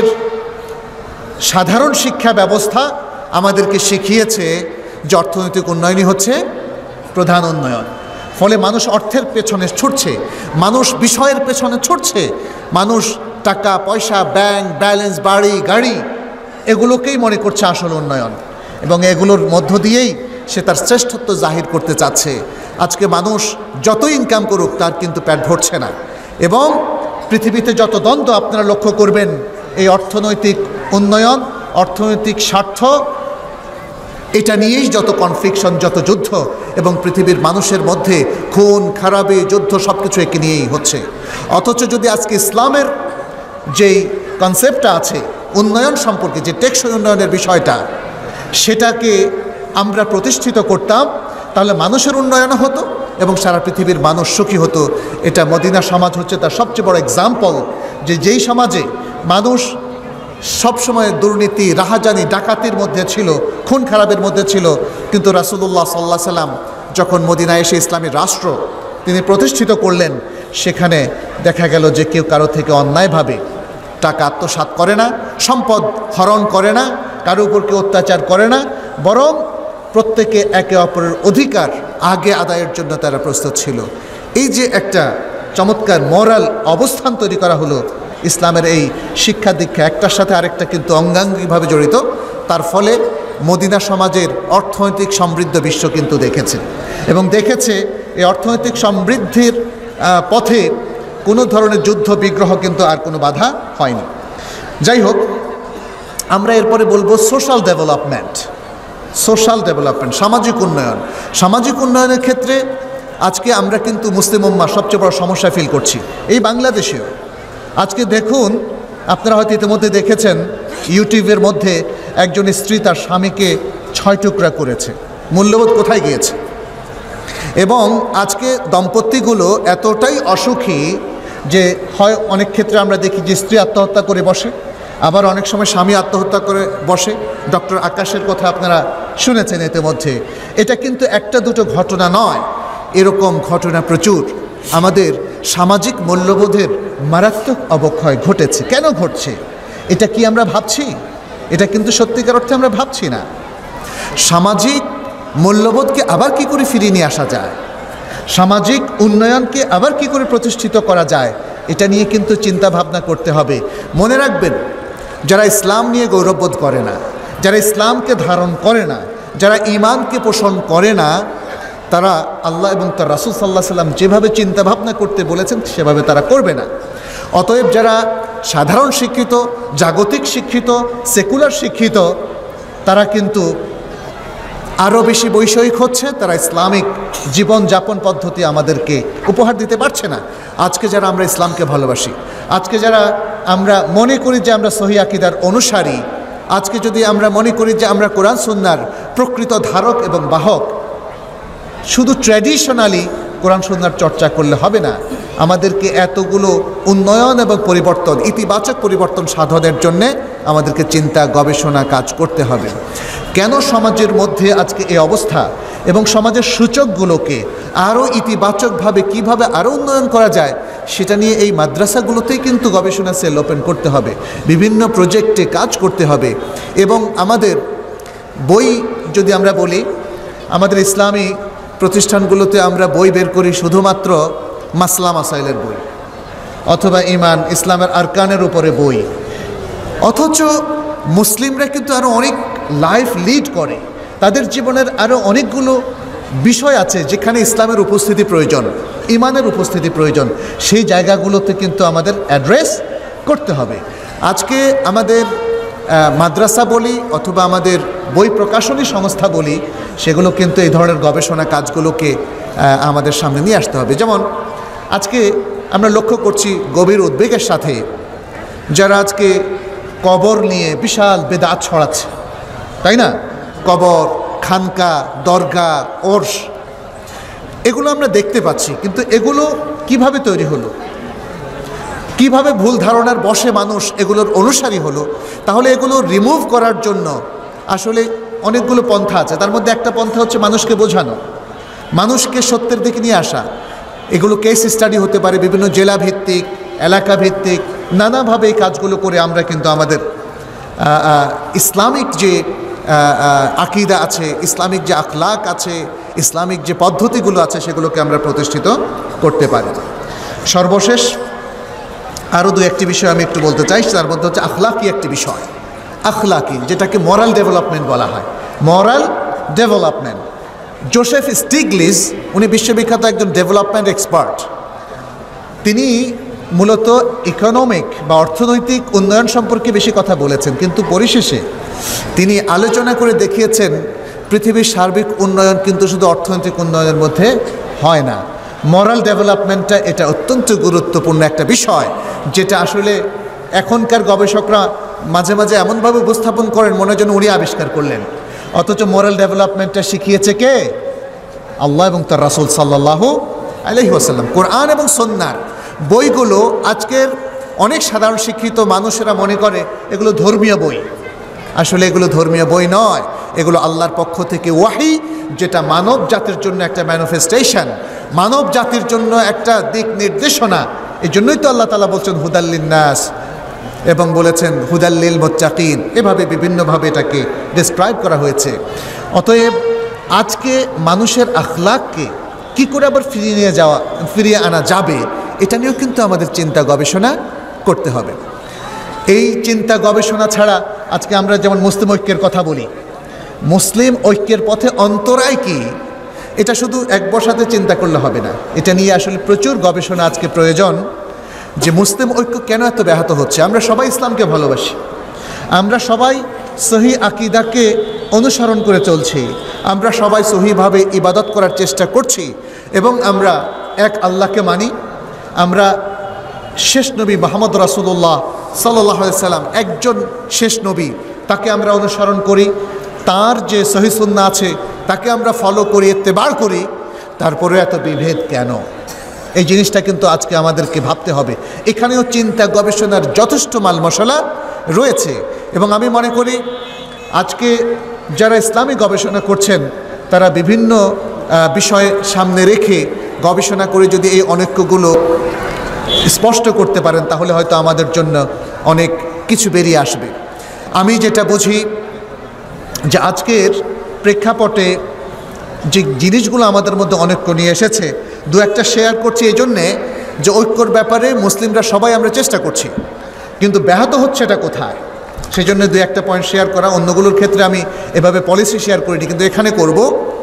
সাধারণ শিক্ষা ব্যবস্থা আমাদেরকে শিখিয়েছে যে অর্থনৈতিক উন্নয়নই হচ্ছে প্রধান উন্নয়ন। ফলে মানুষ অর্থের পেছনে ছুটছে, মানুষ বিষয়ের পেছনে ছুটছে, মানুষ টাকা পয়সা, ব্যাংক ব্যালেন্স, বাড়ি গাড়ি, এগুলোকেই মনে করছে আসল উন্নয়ন এবং এগুলোর মধ্য দিয়েই সে তার শ্রেষ্ঠত্ব জাহির করতে চাচ্ছে। আজকে মানুষ যত ইনকাম করুক তার কিন্তু পেট ভরছে না, এবং পৃথিবীতে যত দ্বন্দ্ব আপনারা লক্ষ্য করবেন, এই অর্থনৈতিক উন্নয়ন, অর্থনৈতিক স্বার্থ, এটা নিয়েই যত কনফ্লিকশন, যত যুদ্ধ, এবং পৃথিবীর মানুষের মধ্যে খুন খারাপি, যুদ্ধ সব কিছু একে নিয়েই হচ্ছে। অথচ যদি আজকে ইসলামের যেই কনসেপ্টটা আছে উন্নয়ন সম্পর্কে, যে টেকসই উন্নয়নের বিষয়টা, সেটাকে আমরা প্রতিষ্ঠিত করতাম, তাহলে মানুষের উন্নয়ন হতো এবং সারা পৃথিবীর মানুষ সুখী হতো। এটা মদিনা সমাজ হচ্ছে তার সবচেয়ে বড় এক্সাম্পল, যে যেই সমাজে মানুষ সবসময় দুর্নীতি, রাহাজানি, ডাকাতির মধ্যে ছিল, খুন খারাপের মধ্যে ছিল, কিন্তু রাসূলুল্লাহ সাল্লাল্লাহু আলাইহি সাল্লাম যখন মদিনায় এসে ইসলামী রাষ্ট্র তিনি প্রতিষ্ঠিত করলেন, সেখানে দেখা গেল যে কেউ কারো থেকে অন্যায়ভাবে টাকা আত্মসাৎ করে না, সম্পদ হরণ করে না, কারো উপর কেউ অত্যাচার করে না, বরং প্রত্যেকে একে অপরের অধিকার আগে আদায়ের জন্য তারা প্রস্তুত ছিল। এই যে একটা চমৎকার মোরাল অবস্থান তৈরি করা হলো, ইসলামের এই শিক্ষা দীক্ষা একটার সাথে আরেকটা কিন্তু অঙ্গাঙ্গিভাবে জড়িত। তার ফলে মদিনা সমাজের অর্থনৈতিক সমৃদ্ধ বিশ্ব কিন্তু দেখেছে, এবং দেখেছে এই অর্থনৈতিক সমৃদ্ধির পথে কোনো ধরনের যুদ্ধ বিগ্রহ কিন্তু আর কোনো বাধা হয়নি। যাই হোক, আমরা এরপরে বলবো সোশ্যাল ডেভেলপমেন্ট। সোশ্যাল ডেভেলপমেন্ট, সামাজিক উন্নয়ন। সামাজিক উন্নয়নের ক্ষেত্রে আজকে আমরা কিন্তু মুসলিম উম্মাহ সবচেয়ে বড় সমস্যা ফিল করছি, এই বাংলাদেশেও। আজকে দেখুন, আপনারা হয়তো ইতিমধ্যে দেখেছেন, ইউটিউবের মধ্যে একজন স্ত্রী তার স্বামীকে ছয় টুকরা করেছে। মূল্যবোধ কোথায় গিয়েছে? এবং আজকে দম্পতিগুলো এতটাই অসুখী যে হয় অনেক ক্ষেত্রে আমরা দেখি যে স্ত্রী আত্মহত্যা করে বসে, আবার অনেক সময় স্বামী আত্মহত্যা করে বসে। ডক্টর আকাশের কথা আপনারা শুনেছেন ইতিমধ্যে। এটা কিন্তু একটা দুটো ঘটনা নয়, এরকম ঘটনা প্রচুর। আমাদের সামাজিক মূল্যবোধের মারাত্মক অবক্ষয় ঘটেছে। কেন ঘটছে? এটা কি আমরা ভাবছি? এটা কিন্তু সত্যিকার অর্থে আমরা ভাবছি না। সামাজিক মূল্যবোধকে আবার কি করে ফিরিয়ে নিয়ে আসা যায়, সামাজিক উন্নয়নকে আবার কি করে প্রতিষ্ঠিত করা যায়, এটা নিয়ে কিন্তু চিন্তা ভাবনা করতে হবে। মনে রাখবেন, যারা ইসলাম নিয়ে গৌরববোধ করে না, যারা ইসলামকে ধারণ করে না, যারা ঈমানকে পোষণ করে না, তারা আল্লাহ এবং তার রাসূল সাল্লাল্লাহু আলাইহি সাল্লাম যেভাবে চিন্তা ভাবনা করতে বলেছেন সেভাবে তারা করবে না। অতএব যারা সাধারণ শিক্ষিত, জাগতিক শিক্ষিত, সেকুলার শিক্ষিত, তারা কিন্তু আরও বেশি বৈষয়িক হচ্ছে, তারা ইসলামিক জীবনযাপন পদ্ধতি আমাদেরকে উপহার দিতে পারছে না। আজকে যারা আমরা ইসলামকে ভালোবাসি, আজকে যারা আমরা মনে করি যে আমরা সহিহ আকীদার অনুসারী, আজকে যদি আমরা মনে করি যে আমরা কোরআন সুন্নাহর প্রকৃত ধারক এবং বাহক, শুধু ট্র্যাডিশনালি কোরআন সুন্নাহর চর্চা করলে হবে না। আমাদেরকে এতগুলো উন্নয়ন এবং পরিবর্তন, ইতিবাচক পরিবর্তন সাধনের জন্যে আমাদেরকে চিন্তা গবেষণা কাজ করতে হবে। কেন সমাজের মধ্যে আজকে এই অবস্থা, এবং সমাজের সূচকগুলোকে আরও ইতিবাচকভাবে কিভাবে আরও উন্নয়ন করা যায়, সেটা নিয়ে এই মাদ্রাসাগুলোতেই কিন্তু গবেষণা সেল ওপেন করতে হবে, বিভিন্ন প্রজেক্টে কাজ করতে হবে। এবং আমাদের বই যদি আমরা বলি, আমাদের ইসলামী প্রতিষ্ঠানগুলোতে আমরা বই বের করি শুধুমাত্র মাসলা মাসাইলের বই, অথবা ঈমান ইসলামের আরকানের উপরে বই। অথচ মুসলিমরা কিন্তু আরও অনেক লাইফ লিড করে, তাদের জীবনের আরও অনেকগুলো বিষয় আছে যেখানে ইসলামের উপস্থিতি প্রয়োজন, ঈমানের উপস্থিতি প্রয়োজন। সেই জায়গাগুলোতে কিন্তু আমাদের অ্যাড্রেস করতে হবে। আজকে আমাদের মাদ্রাসা বলি অথবা আমাদের বই প্রকাশনী সংস্থা বলি, সেগুলো কিন্তু এই ধরনের গবেষণা কাজগুলোকে আমাদের সামনে নিয়ে আসতে হবে। যেমন আজকে আমরা লক্ষ্য করছি গভীর উদ্বেগের সাথে যারা আজকে কবর নিয়ে বিশাল বেদাত ছড়াচ্ছে, তাই না? কবর, খানকা, দরগা, ওরস, এগুলো আমরা দেখতে পাচ্ছি, কিন্তু এগুলো কিভাবে তৈরি হলো, কিভাবে ভুল ধারণার বশে মানুষ এগুলোর অনুসারী হলো? তাহলে এগুলো রিমুভ করার জন্য আসলে অনেকগুলো পন্থা আছে। তার মধ্যে একটা পন্থা হচ্ছে মানুষকে বোঝানো, মানুষকে সত্যের দিকে নিয়ে আসা। এগুলো কেস স্টাডি হতে পারে, বিভিন্ন জেলা ভিত্তিক, এলাকা ভিত্তিক, নানাভাবে এই কাজগুলো করে আমরা কিন্তু আমাদের ইসলামিক যে আকিদা আছে, ইসলামিক যে আখলাক আছে, ইসলামিক যে পদ্ধতিগুলো আছে সেগুলোকে আমরা প্রতিষ্ঠিত করতে পারি। সর্বশেষ আরও দু একটি বিষয় আমি একটু বলতে চাই, তার মধ্যে হচ্ছে আখলাকি একটি বিষয়। আখলাকি, যেটাকে মরাল ডেভেলপমেন্ট বলা হয়, মরাল ডেভেলপমেন্ট। জোসেফ স্টিগলিজ, উনি বিশ্ববিখ্যাত একজন ডেভেলপমেন্ট এক্সপার্ট। তিনি মূলত ইকোনমিক বা অর্থনৈতিক উন্নয়ন সম্পর্কে বেশি কথা বলেছেন, কিন্তু পরিশেষে তিনি আলোচনা করে দেখিয়েছেন পৃথিবীর সার্বিক উন্নয়ন কিন্তু শুধু অর্থনৈতিক উন্নয়নের মধ্যে হয় না। মরাল ডেভেলপমেন্টটা এটা অত্যন্ত গুরুত্বপূর্ণ একটা বিষয়, যেটা আসলে এখনকার গবেষকরা মাঝে মাঝে এমনভাবে উপস্থাপন করেন মনে যেন উনি আবিষ্কার করলেন, অথচ মোরাল ডেভেলপমেন্টটা শিখিয়েছে কে? আল্লাহ এবং তার রাসূল সাল্লাল্লাহু আলাইহি ওয়াসাল্লাম। কোরআন এবং সুন্নাহর বইগুলো আজকের অনেক সাধারণ শিক্ষিত মানুষেরা মনে করে এগুলো ধর্মীয় বই। আসলে এগুলো ধর্মীয় বই নয়, এগুলো আল্লাহর পক্ষ থেকে ওয়াহি, যেটা মানব জাতির জন্য একটা ম্যানিফেস্টেশন, মানব জাতির জন্য একটা দিক নির্দেশনা। এই জন্যই তো আল্লাহ তাআলা বলছেন হুদাল্লিন নাস, এবং বলেছেন হুদাল্লিল মুত্তাকিন, এভাবে বিভিন্নভাবে এটাকে ডেসক্রাইব করা হয়েছে। অতএব আজকে মানুষের আখলাককে কি করে আবার ফিরিয়ে নিয়ে যাওয়া ফিরিয়ে আনা যাবে, এটা নিয়েও কিন্তু আমাদের চিন্তা গবেষণা করতে হবে। এই চিন্তা গবেষণা ছাড়া আজকে আমরা যেমন মুসলিম ঐক্যের কথা বলি, মুসলিম ঐক্যের পথে অন্তরায় কি, এটা শুধু এক বসাতে চিন্তা করলে হবে না, এটা নিয়ে আসলে প্রচুর গবেষণা আজকে প্রয়োজন। যে মুসলিম ঐক্য কেন এত ব্যাহত হচ্ছে? আমরা সবাই ইসলামকে ভালোবাসি, আমরা সবাই সহি আকিদাকে অনুসরণ করে চলছি, আমরা সবাই সহিভাবে ইবাদত করার চেষ্টা করছি, এবং আমরা এক আল্লাহকে মানি। আমরা শেষ নবী মুহাম্মদ রাসূলুল্লাহ সাল্লাল্লাহু আলাইহি সাল্লাম একজন শেষ নবী, তাকে আমরা অনুসরণ করি, তার যে সহি সুন্নাহ আছে তাকে আমরা ফলো করি, ইত্তেবা করি। তারপরে এত বিভেদ কেন? এই জিনিসটা কিন্তু আজকে আমাদেরকে ভাবতে হবে। এখানেও চিন্তা গবেষণার যথেষ্ট মাল মশলা রয়েছে, এবং আমি মনে করি আজকে যারা ইসলামী গবেষণা করছেন তারা বিভিন্ন বিষয় সামনে রেখে গবেষণা করে যদি এই অনৈক্যগুলো স্পষ্ট করতে পারেন, তাহলে হয়তো আমাদের জন্য অনেক কিছু বেরিয়ে আসবে। আমি যেটা বুঝি যে আজকের প্রেক্ষাপটে যে জিনিসগুলো আমাদের মধ্যে অনৈক্য নিয়ে এসেছে, দু একটা শেয়ার করছি এই জন্যে যে ঐক্যর ব্যাপারে মুসলিমরা সবাই আমরা চেষ্টা করছি, কিন্তু ব্যাহত হচ্ছে এটা কোথায়, সেই জন্য দু একটা পয়েন্ট শেয়ার করা। অন্যগুলোর ক্ষেত্রে আমি এভাবে পলিসি শেয়ার করিনি, কিন্তু এখানে করব।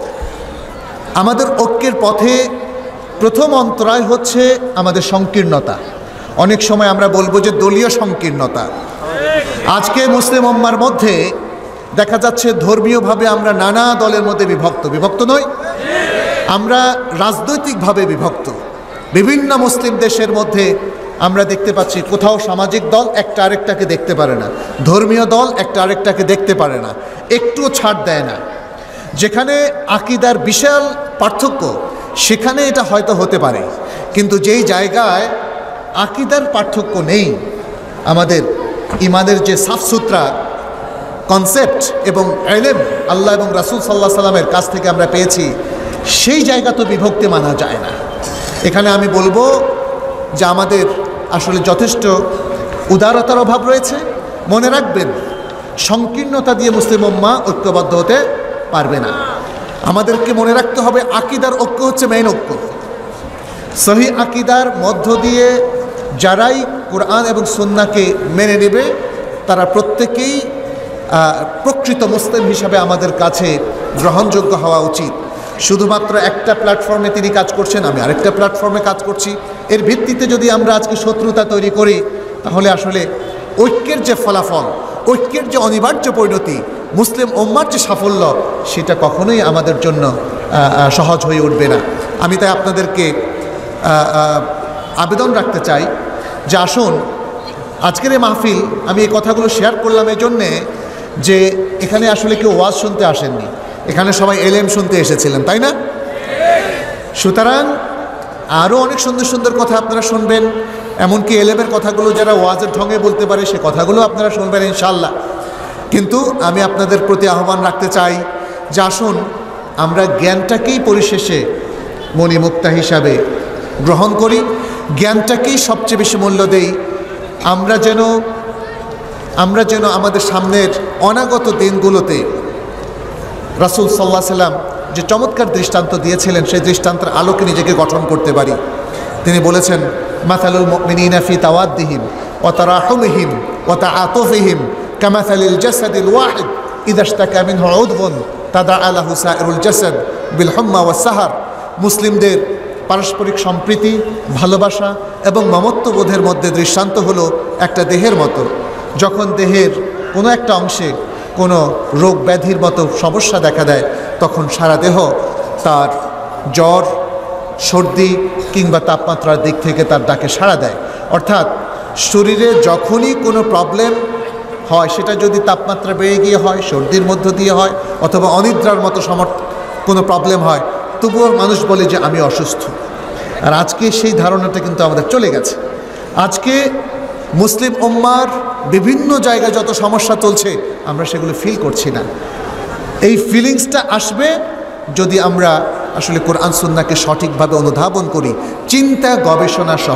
আমাদের ঐক্যের পথে প্রথম অন্তরায় হচ্ছে আমাদের সংকীর্ণতা। অনেক সময় আমরা বলবো যে দলীয় সংকীর্ণতা। আজকে মুসলিম উম্মার মধ্যে দেখা যাচ্ছে ধর্মীয়ভাবে আমরা নানা দলের মধ্যে বিভক্ত, বিভক্ত নই, আমরা রাজনৈতিকভাবে বিভক্ত। বিভিন্ন মুসলিম দেশের মধ্যে আমরা দেখতে পাচ্ছি কোথাও সামাজিক দল একটা আরেকটাকে দেখতে পারে না, ধর্মীয় দল একটা আরেকটাকে দেখতে পারে না, একটুও ছাড় দেয় না। যেখানে আকিদার বিশাল পার্থক্য সেখানে এটা হয়তো হতে পারে, কিন্তু যেই জায়গায় আকিদার পার্থক্য নেই, আমাদের ইমানের যে সাফসুতরা কনসেপ্ট এবং ইলম আল্লাহ এবং রাসূল সাল্লাল্লাহু আলাইহি সাল্লামের কাছ থেকে আমরা পেয়েছি, সেই জায়গা তো বিভক্তি মানা যায় না। এখানে আমি বলবো যে আমাদের আসলে যথেষ্ট উদারতার অভাব রয়েছে। মনে রাখবেন, সংকীর্ণতা দিয়ে মুসলিম উম্মাহ ঐক্যবদ্ধ হতে পারবে না। আমাদেরকে মনে রাখতে হবে আকিদার ঐক্য হচ্ছে মেইন ঐক্য। সহি আকিদার মধ্য দিয়ে যারাই কোরআন এবং সুন্নাহকে মেনে নেবে তারা প্রত্যেকেই প্রকৃত মুসলিম হিসাবে আমাদের কাছে গ্রহণযোগ্য হওয়া উচিত। শুধুমাত্র একটা প্ল্যাটফর্মে তিনি কাজ করছেন, আমি আরেকটা প্ল্যাটফর্মে কাজ করছি, এর ভিত্তিতে যদি আমরা আজকে শত্রুতা তৈরি করি, তাহলে আসলে ঐক্যের যে ফলাফল, ঐক্যের যে অনিবার্য পরিণতি, মুসলিম উম্মার যে সাফল্য, সেটা কখনোই আমাদের জন্য সহজ হয়ে উঠবে না। আমি তাই আপনাদেরকে আবেদন রাখতে চাই যে আসুন, আজকের এই মাহফিল আমি এই কথাগুলো শেয়ার করলাম এই জন্যে যে এখানে আসলে কেউ ওয়াজ শুনতে আসেননি, এখানে সবাই এলএম শুনতে এসেছিলেন, তাই না? সুতরাং আরও অনেক সুন্দর সুন্দর কথা আপনারা শুনবেন, এমনকি এলএমের কথাগুলো যারা ওয়াজের ঢঙে বলতে পারে সে কথাগুলো আপনারা শুনবেন ইনশাআল্লাহ। কিন্তু আমি আপনাদের প্রতি আহ্বান রাখতে চাই যে আসুন আমরা জ্ঞানটাকেই পরিশেষে মণিমুক্তা হিসাবে গ্রহণ করি, জ্ঞানটাকেই সবচেয়ে বেশি মূল্য দেই। আমরা যেন আমরা যেন আমাদের সামনের অনাগত দিনগুলোতে রাসূল সাল্লাল্লাহু আলাইহি সাল্লাম যে চমৎকার দৃষ্টান্ত দিয়েছিলেন সেই দৃষ্টান্তের আলোকে নিজেকে গঠন করতে পারি। তিনি বলেছেন, মাসালুল মুমিনিনা ফি তাওয়াদ্দিহিম ওয়া তারাহুমিহিম ওয়া তাআতুফিহিম কামাসালিল জাসাদিল ওয়াহিদ ইযা ইশতাকা মিনহু উদগুন তাদাআ লাহু সাইরুল জাসাদ বিল হুম্মা ওয়াস সাহার। মুসলিমদের পারস্পরিক সম্প্রীতি, ভালোবাসা এবং মমত্ববোধের মধ্যে দৃষ্টান্ত হলো একটা দেহের মতো। যখন দেহের কোনো একটা অংশে কোনো রোগ ব্যাধির মতো সমস্যা দেখা দেয় তখন সারা দেহ তার জ্বর, সর্দি কিংবা তাপমাত্রার দিক থেকে তার ডাকে সাড়া দেয়। অর্থাৎ শরীরে যখনই কোনো প্রবলেম হয়, সেটা যদি তাপমাত্রা বেড়ে গিয়ে হয়, সর্দির মধ্য দিয়ে হয়, অথবা অনিদ্রার মতো সমর কোনো প্রবলেম হয়, তবুও মানুষ বলে যে আমি অসুস্থ। আর আজকে সেই ধারণাটা কিন্তু আমাদের চলে গেছে। আজকে মুসলিম উম্মার বিভিন্ন জায়গায় যত সমস্যা চলছে আমরা সেগুলো ফিল করছি না। এই ফিলিংসটা আসবে যদি আমরা আসলে কোরআন সুন্নাহকে সঠিকভাবে অনুধাবন করি, চিন্তা গবেষণা সহ।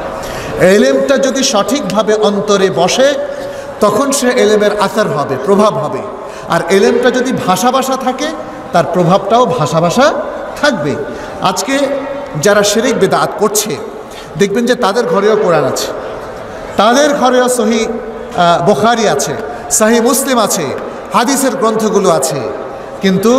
এলেমটা যদি সঠিকভাবে অন্তরে বসে তখন সে এলেমের আসার হবে, প্রভাব হবে। আর এলেমটা যদি ভাষা ভাষা থাকে তার প্রভাবটাও ভাষা ভাষা থাকবে। আজকে যারা শিরক বিদআত করছে দেখবেন যে তাদের ঘরেও কোরআন আছে, তাদের ঘরেও সহি বুখারী আছে, সহি মুসলিম আছে, হাদিসের গ্রন্থগুলো আছে, কিন্তু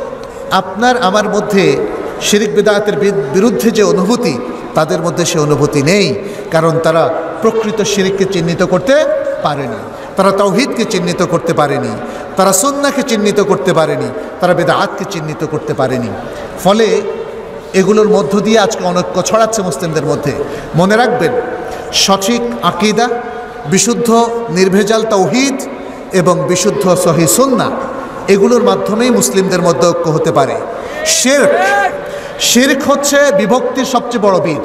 আপনার আমার মধ্যে শিরক বিদআতের বিরুদ্ধে যে অনুভূতি তাদের মধ্যে সে অনুভূতি নেই। কারণ তারা প্রকৃত শিরককে চিহ্নিত করতে পারেনি, তারা তাওহীদকে চিহ্নিত করতে পারেনি, তারা সুন্নাহকে চিহ্নিত করতে পারেনি, তারা বিদআতকে চিহ্নিত করতে পারেনি। ফলে এগুলোর মধ্য দিয়ে আজকে অনৈক্য ছড়াচ্ছে মুসলিমদের মধ্যে। মনে রাখবেন, সঠিক আকীদা, বিশুদ্ধ নির্ভেজাল তাওহীদ এবং বিশুদ্ধ সহি সুন্নাহ, এগুলোর মাধ্যমেই মুসলিমদের মধ্যে ঐক্য হতে পারে। শিরক শিরক হচ্ছে বিভক্তির সবচেয়ে বড় বীজ,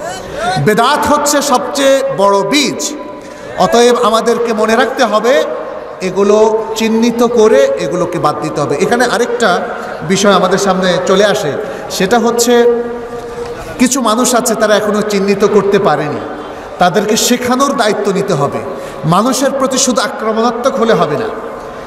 বিদআত হচ্ছে সবচেয়ে বড় বীজ। অতএব আমাদেরকে মনে রাখতে হবে এগুলো চিহ্নিত করে এগুলোকে বাদ দিতে হবে। এখানে আরেকটা বিষয় আমাদের সামনে চলে আসে, সেটা হচ্ছে কিছু মানুষ আছে তারা এখনো চিহ্নিত করতে পারেনি, তাদেরকে শেখানোর দায়িত্ব নিতে হবে। মানুষের প্রতি শুধু আক্রমণাত্মক হলে হবে না,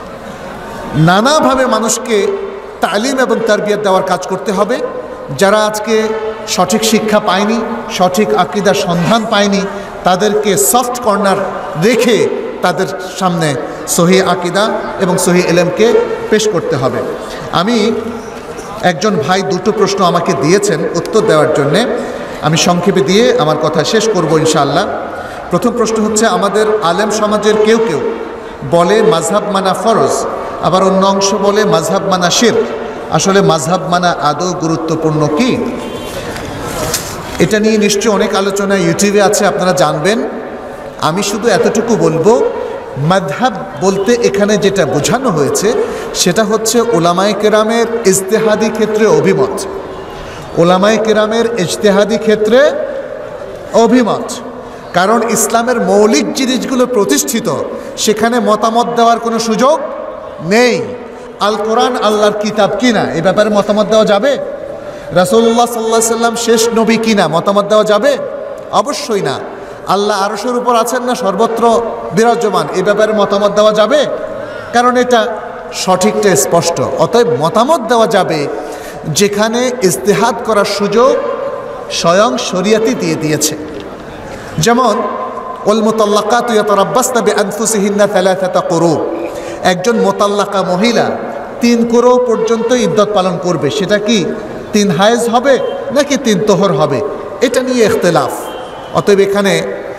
নানাভাবে মানুষকে তালিম এবং তারবিয়ত দেওয়ার কাজ করতে হবে। যারা আজকে সঠিক শিক্ষা পায়নি, সঠিক আকীদার সন্ধান পায়নি, তাদেরকে সফট কর্নার রেখে তাদের সামনে সহি আকীদা এবং সহি ইলমকে পেশ করতে হবে। আমি একজন ভাই দুটো প্রশ্ন আমাকে দিয়েছেন উত্তর দেওয়ার জন্যে, আমি সংক্ষেপে দিয়ে আমার কথা শেষ করব ইনশাআল্লাহ। প্রথম প্রশ্ন হচ্ছে, আমাদের আলেম সমাজের কেউ কেউ বলে মাযহাব মানা ফরজ, আবার অন্য অংশ বলে মাযহাব মানা শিরক। আসলে মাযহাব মানা আদৌ গুরুত্বপূর্ণ কি? এটা নিয়ে নিশ্চয়ই অনেক আলোচনা ইউটিউবে আছে, আপনারা জানবেন। আমি শুধু এতটুকু বলবো, মাযহাব বলতে এখানে যেটা বোঝানো হয়েছে সেটা হচ্ছে উলামায়ে কেরামের ইজতিহাদি ক্ষেত্রে অভিমত, উলামায়ে কেরামের ইজতিহাদি ক্ষেত্রে অভিমত। কারণ ইসলামের মৌলিক জিনিসগুলো প্রতিষ্ঠিত, সেখানে মতামত দেওয়ার কোনো সুযোগ নেই। আল কোরআন আল্লাহর কিতাব কিনা এই ব্যাপারে মতামত দেওয়া যাবে? রাসূলুল্লাহ সাল্লাল্লাহু আলাইহি সাল্লাম শেষ নবী কিনা মতামত দেওয়া যাবে? অবশ্যই না। আল্লাহ আরশের উপর আছেন না সর্বত্র বিরাজমান, এই ব্যাপারে মতামত দেওয়া যাবে? কারণ এটা সঠিকটা স্পষ্ট। অতএব মতামত দেওয়া যাবে যেখানে ইজতিহাদ করার সুযোগ স্বয়ং শরীয়তই দিয়ে দিয়েছে। যেমন ওয়াল মুতাল্লাকাতু ইয়াতারাব্বাসনা বিআনফুসিহিন্না সালাসাতা কুরু, একজন মোতাল্লাকা মহিলা তিন কুরু পর্যন্ত ইদ্যত পালন করবে। সেটা কি তিন হায়েজ হবে নাকি তিন তোহর হবে, এটা নিয়ে ইখতিলাফ। অতএব এখানে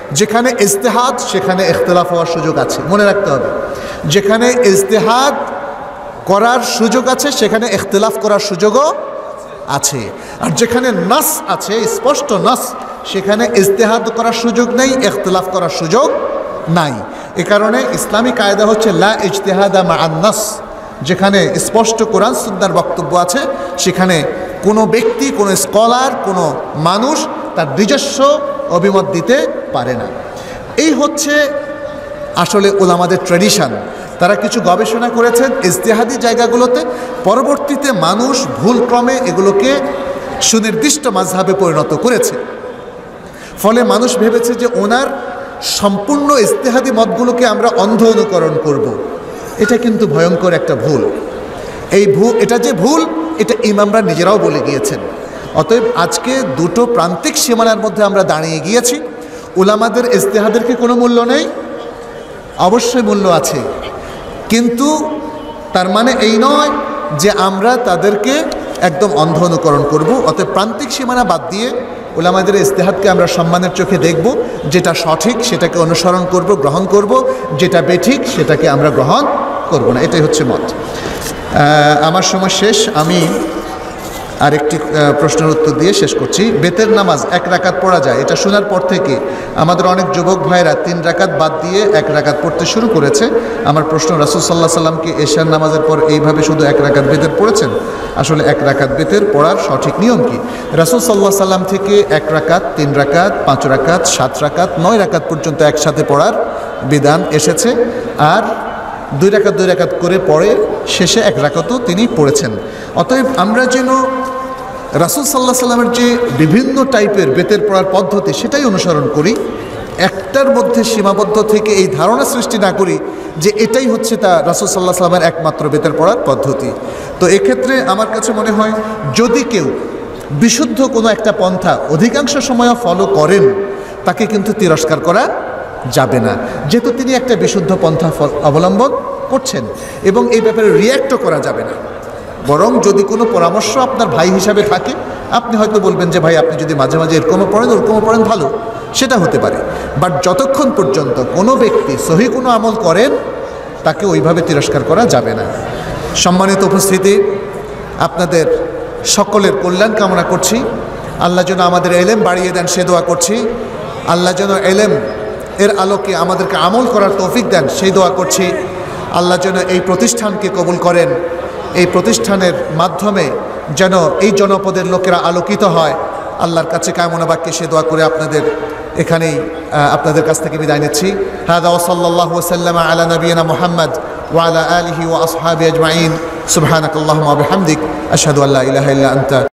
যেখানে ইজতিহাদ সেখানে ইখতিলাফ হওয়ার সুযোগ আছে, মনে রাখতে হবে। যেখানে ইজতিহাদ করার সুযোগ আছে সেখানে ইখতিলাফ করার সুযোগও আছে, আর যেখানে নাস আছে, স্পষ্ট নাস, সেখানে ইজতিহাদ করার সুযোগ নেই, ইখতিলাফ করার সুযোগ নাই। এ কারণে ইসলামী কায়দা হচ্ছে লা ইজতিহাদা মা'আন নাস। যেখানে স্পষ্ট কোরআন সুন্নাহর বক্তব্য আছে সেখানে কোনো ব্যক্তি, কোনো স্কলার, কোনো মানুষ তার নিজস্ব অভিমত দিতে পারে না। এই হচ্ছে আসলে ওলামাদের ট্র্যাডিশন। তারা কিছু গবেষণা করেছেন ইজতিহাদি জায়গাগুলোতে, পরবর্তীতে মানুষ ভুলক্রমে এগুলোকে সুনির্দিষ্ট মাযহাবে পরিণত করেছে। ফলে মানুষ ভেবেছে যে ওনার সম্পূর্ণ ইজতিহাদি মতগুলোকে আমরা অন্ধ অনুকরণ করব। এটা কিন্তু ভয়ঙ্কর একটা ভুল। এই ভুল, এটা যে ভুল, এটা ইমামরা নিজেরাও বলে গিয়েছেন। অতএব আজকে দুটো প্রান্তিক সীমানার মধ্যে আমরা দাঁড়িয়ে গিয়েছি। উলামাদের ইজতিহাদের কি কোনো মূল্য নেই? অবশ্যই মূল্য আছে, কিন্তু তার মানে এই নয় যে আমরা তাদেরকে একদম অন্ধ অনুকরণ করব। অতএব প্রান্তিক সীমানা বাদ দিয়ে উলামাদের ইজতিহাদকে আমরা সম্মানের চোখে দেখব। যেটা সঠিক সেটাকে অনুসরণ করব, গ্রহণ করব, যেটা বেঠিক সেটাকে আমরা গ্রহণ করব না। এটাই হচ্ছে মত। আমার সময় শেষ, আমি আরেকটি প্রশ্নের উত্তর দিয়ে শেষ করছি। বেতের নামাজ এক রাকাত পড়া যায়, এটা শোনার পর থেকে আমাদের অনেক যুবক ভাইরা তিন রাকাত বাদ দিয়ে এক রাকাত পড়তে শুরু করেছে। আমার প্রশ্ন, রাসূল সাল্লাল্লাহু আলাইহি সাল্লাম কি এশার নামাজের পর এইভাবে শুধু এক রাকাত বেতের পড়েছেন? আসলে এক রাকাত বেতের পড়ার সঠিক নিয়ম কি? রাসূল সাল্লাল্লাহু আলাইহি সাল্লাম থেকে এক রাকাত, তিন রাকাত, পাঁচ রাকাত, সাত রাকাত, নয় রাকাত পর্যন্ত একসাথে পড়ার বিধান এসেছে। আর দুই রাকাত দুই রাকাত করে পড়ে শেষে এক রাকাতও তিনি পড়েছেন। অতএব আমরা যেন রাসূল সাল্লাল্লাহু আলাইহি সাল্লামের যে বিভিন্ন টাইপের বেতের পড়ার পদ্ধতি সেটাই অনুসরণ করি, একটার মধ্যে সীমাবদ্ধ থেকে এই ধারণা সৃষ্টি না করি যে এটাই হচ্ছে তা রাসূল সাল্লাল্লাহু আলাইহি সাল্লামের একমাত্র বেতের পড়ার পদ্ধতি। তো এক্ষেত্রে আমার কাছে মনে হয় যদি কেউ বিশুদ্ধ কোনো একটা পন্থা অধিকাংশ সময়ও ফলো করেন তাকে কিন্তু তিরস্কার করা যাবে না, যেহেতু তিনি একটা বিশুদ্ধ পন্থা অবলম্বন করছেন, এবং এই ব্যাপারে রিয়্যাক্টও করা যাবে না। বরং যদি কোনো পরামর্শ আপনার ভাই হিসাবে থাকে, আপনি হয়তো বলবেন যে ভাই আপনি যদি মাঝে মাঝে এরকমও পড়েন ওরকমও পড়েন, ভালো, সেটা হতে পারে। বাট যতক্ষণ পর্যন্ত কোনো ব্যক্তি সহি কোনো আমল করেন তাকে ওইভাবে তিরস্কার করা যাবে না। সম্মানিত উপস্থিতি, আপনাদের সকলের কল্যাণ কামনা করছি। আল্লাহ যেন আমাদের এলেম বাড়িয়ে দেন সে দোয়া করছি। আল্লাহ যেন এলেম এর আলোকে আমাদেরকে আমল করার তৌফিক দেন সেই দোয়া করছি। আল্লাহ যেন এই প্রতিষ্ঠানকে কবুল করেন, এই প্রতিষ্ঠানের মাধ্যমে যেন এই জনপদের লোকেরা আলোকিত হয়। আল্লাহর কাছে কামনা বাক্যে সে দোয়া করে আপনাদের এখানেই আপনাদের কাছ থেকে বিদায় নিচ্ছি। হাদা ওয়া সাল্লাল্লাহু ওয়া সাল্লামা আলা নবিয়িনা মুহাম্মদ ওয়া আলা আলিহি ওয়া আসহাবিহি আজমাইন। সুবহানাকাল্লাহুম্মা ওয়া বিহামদিক আশহাদু আল্লা ইলাহা ইল্লা আনতা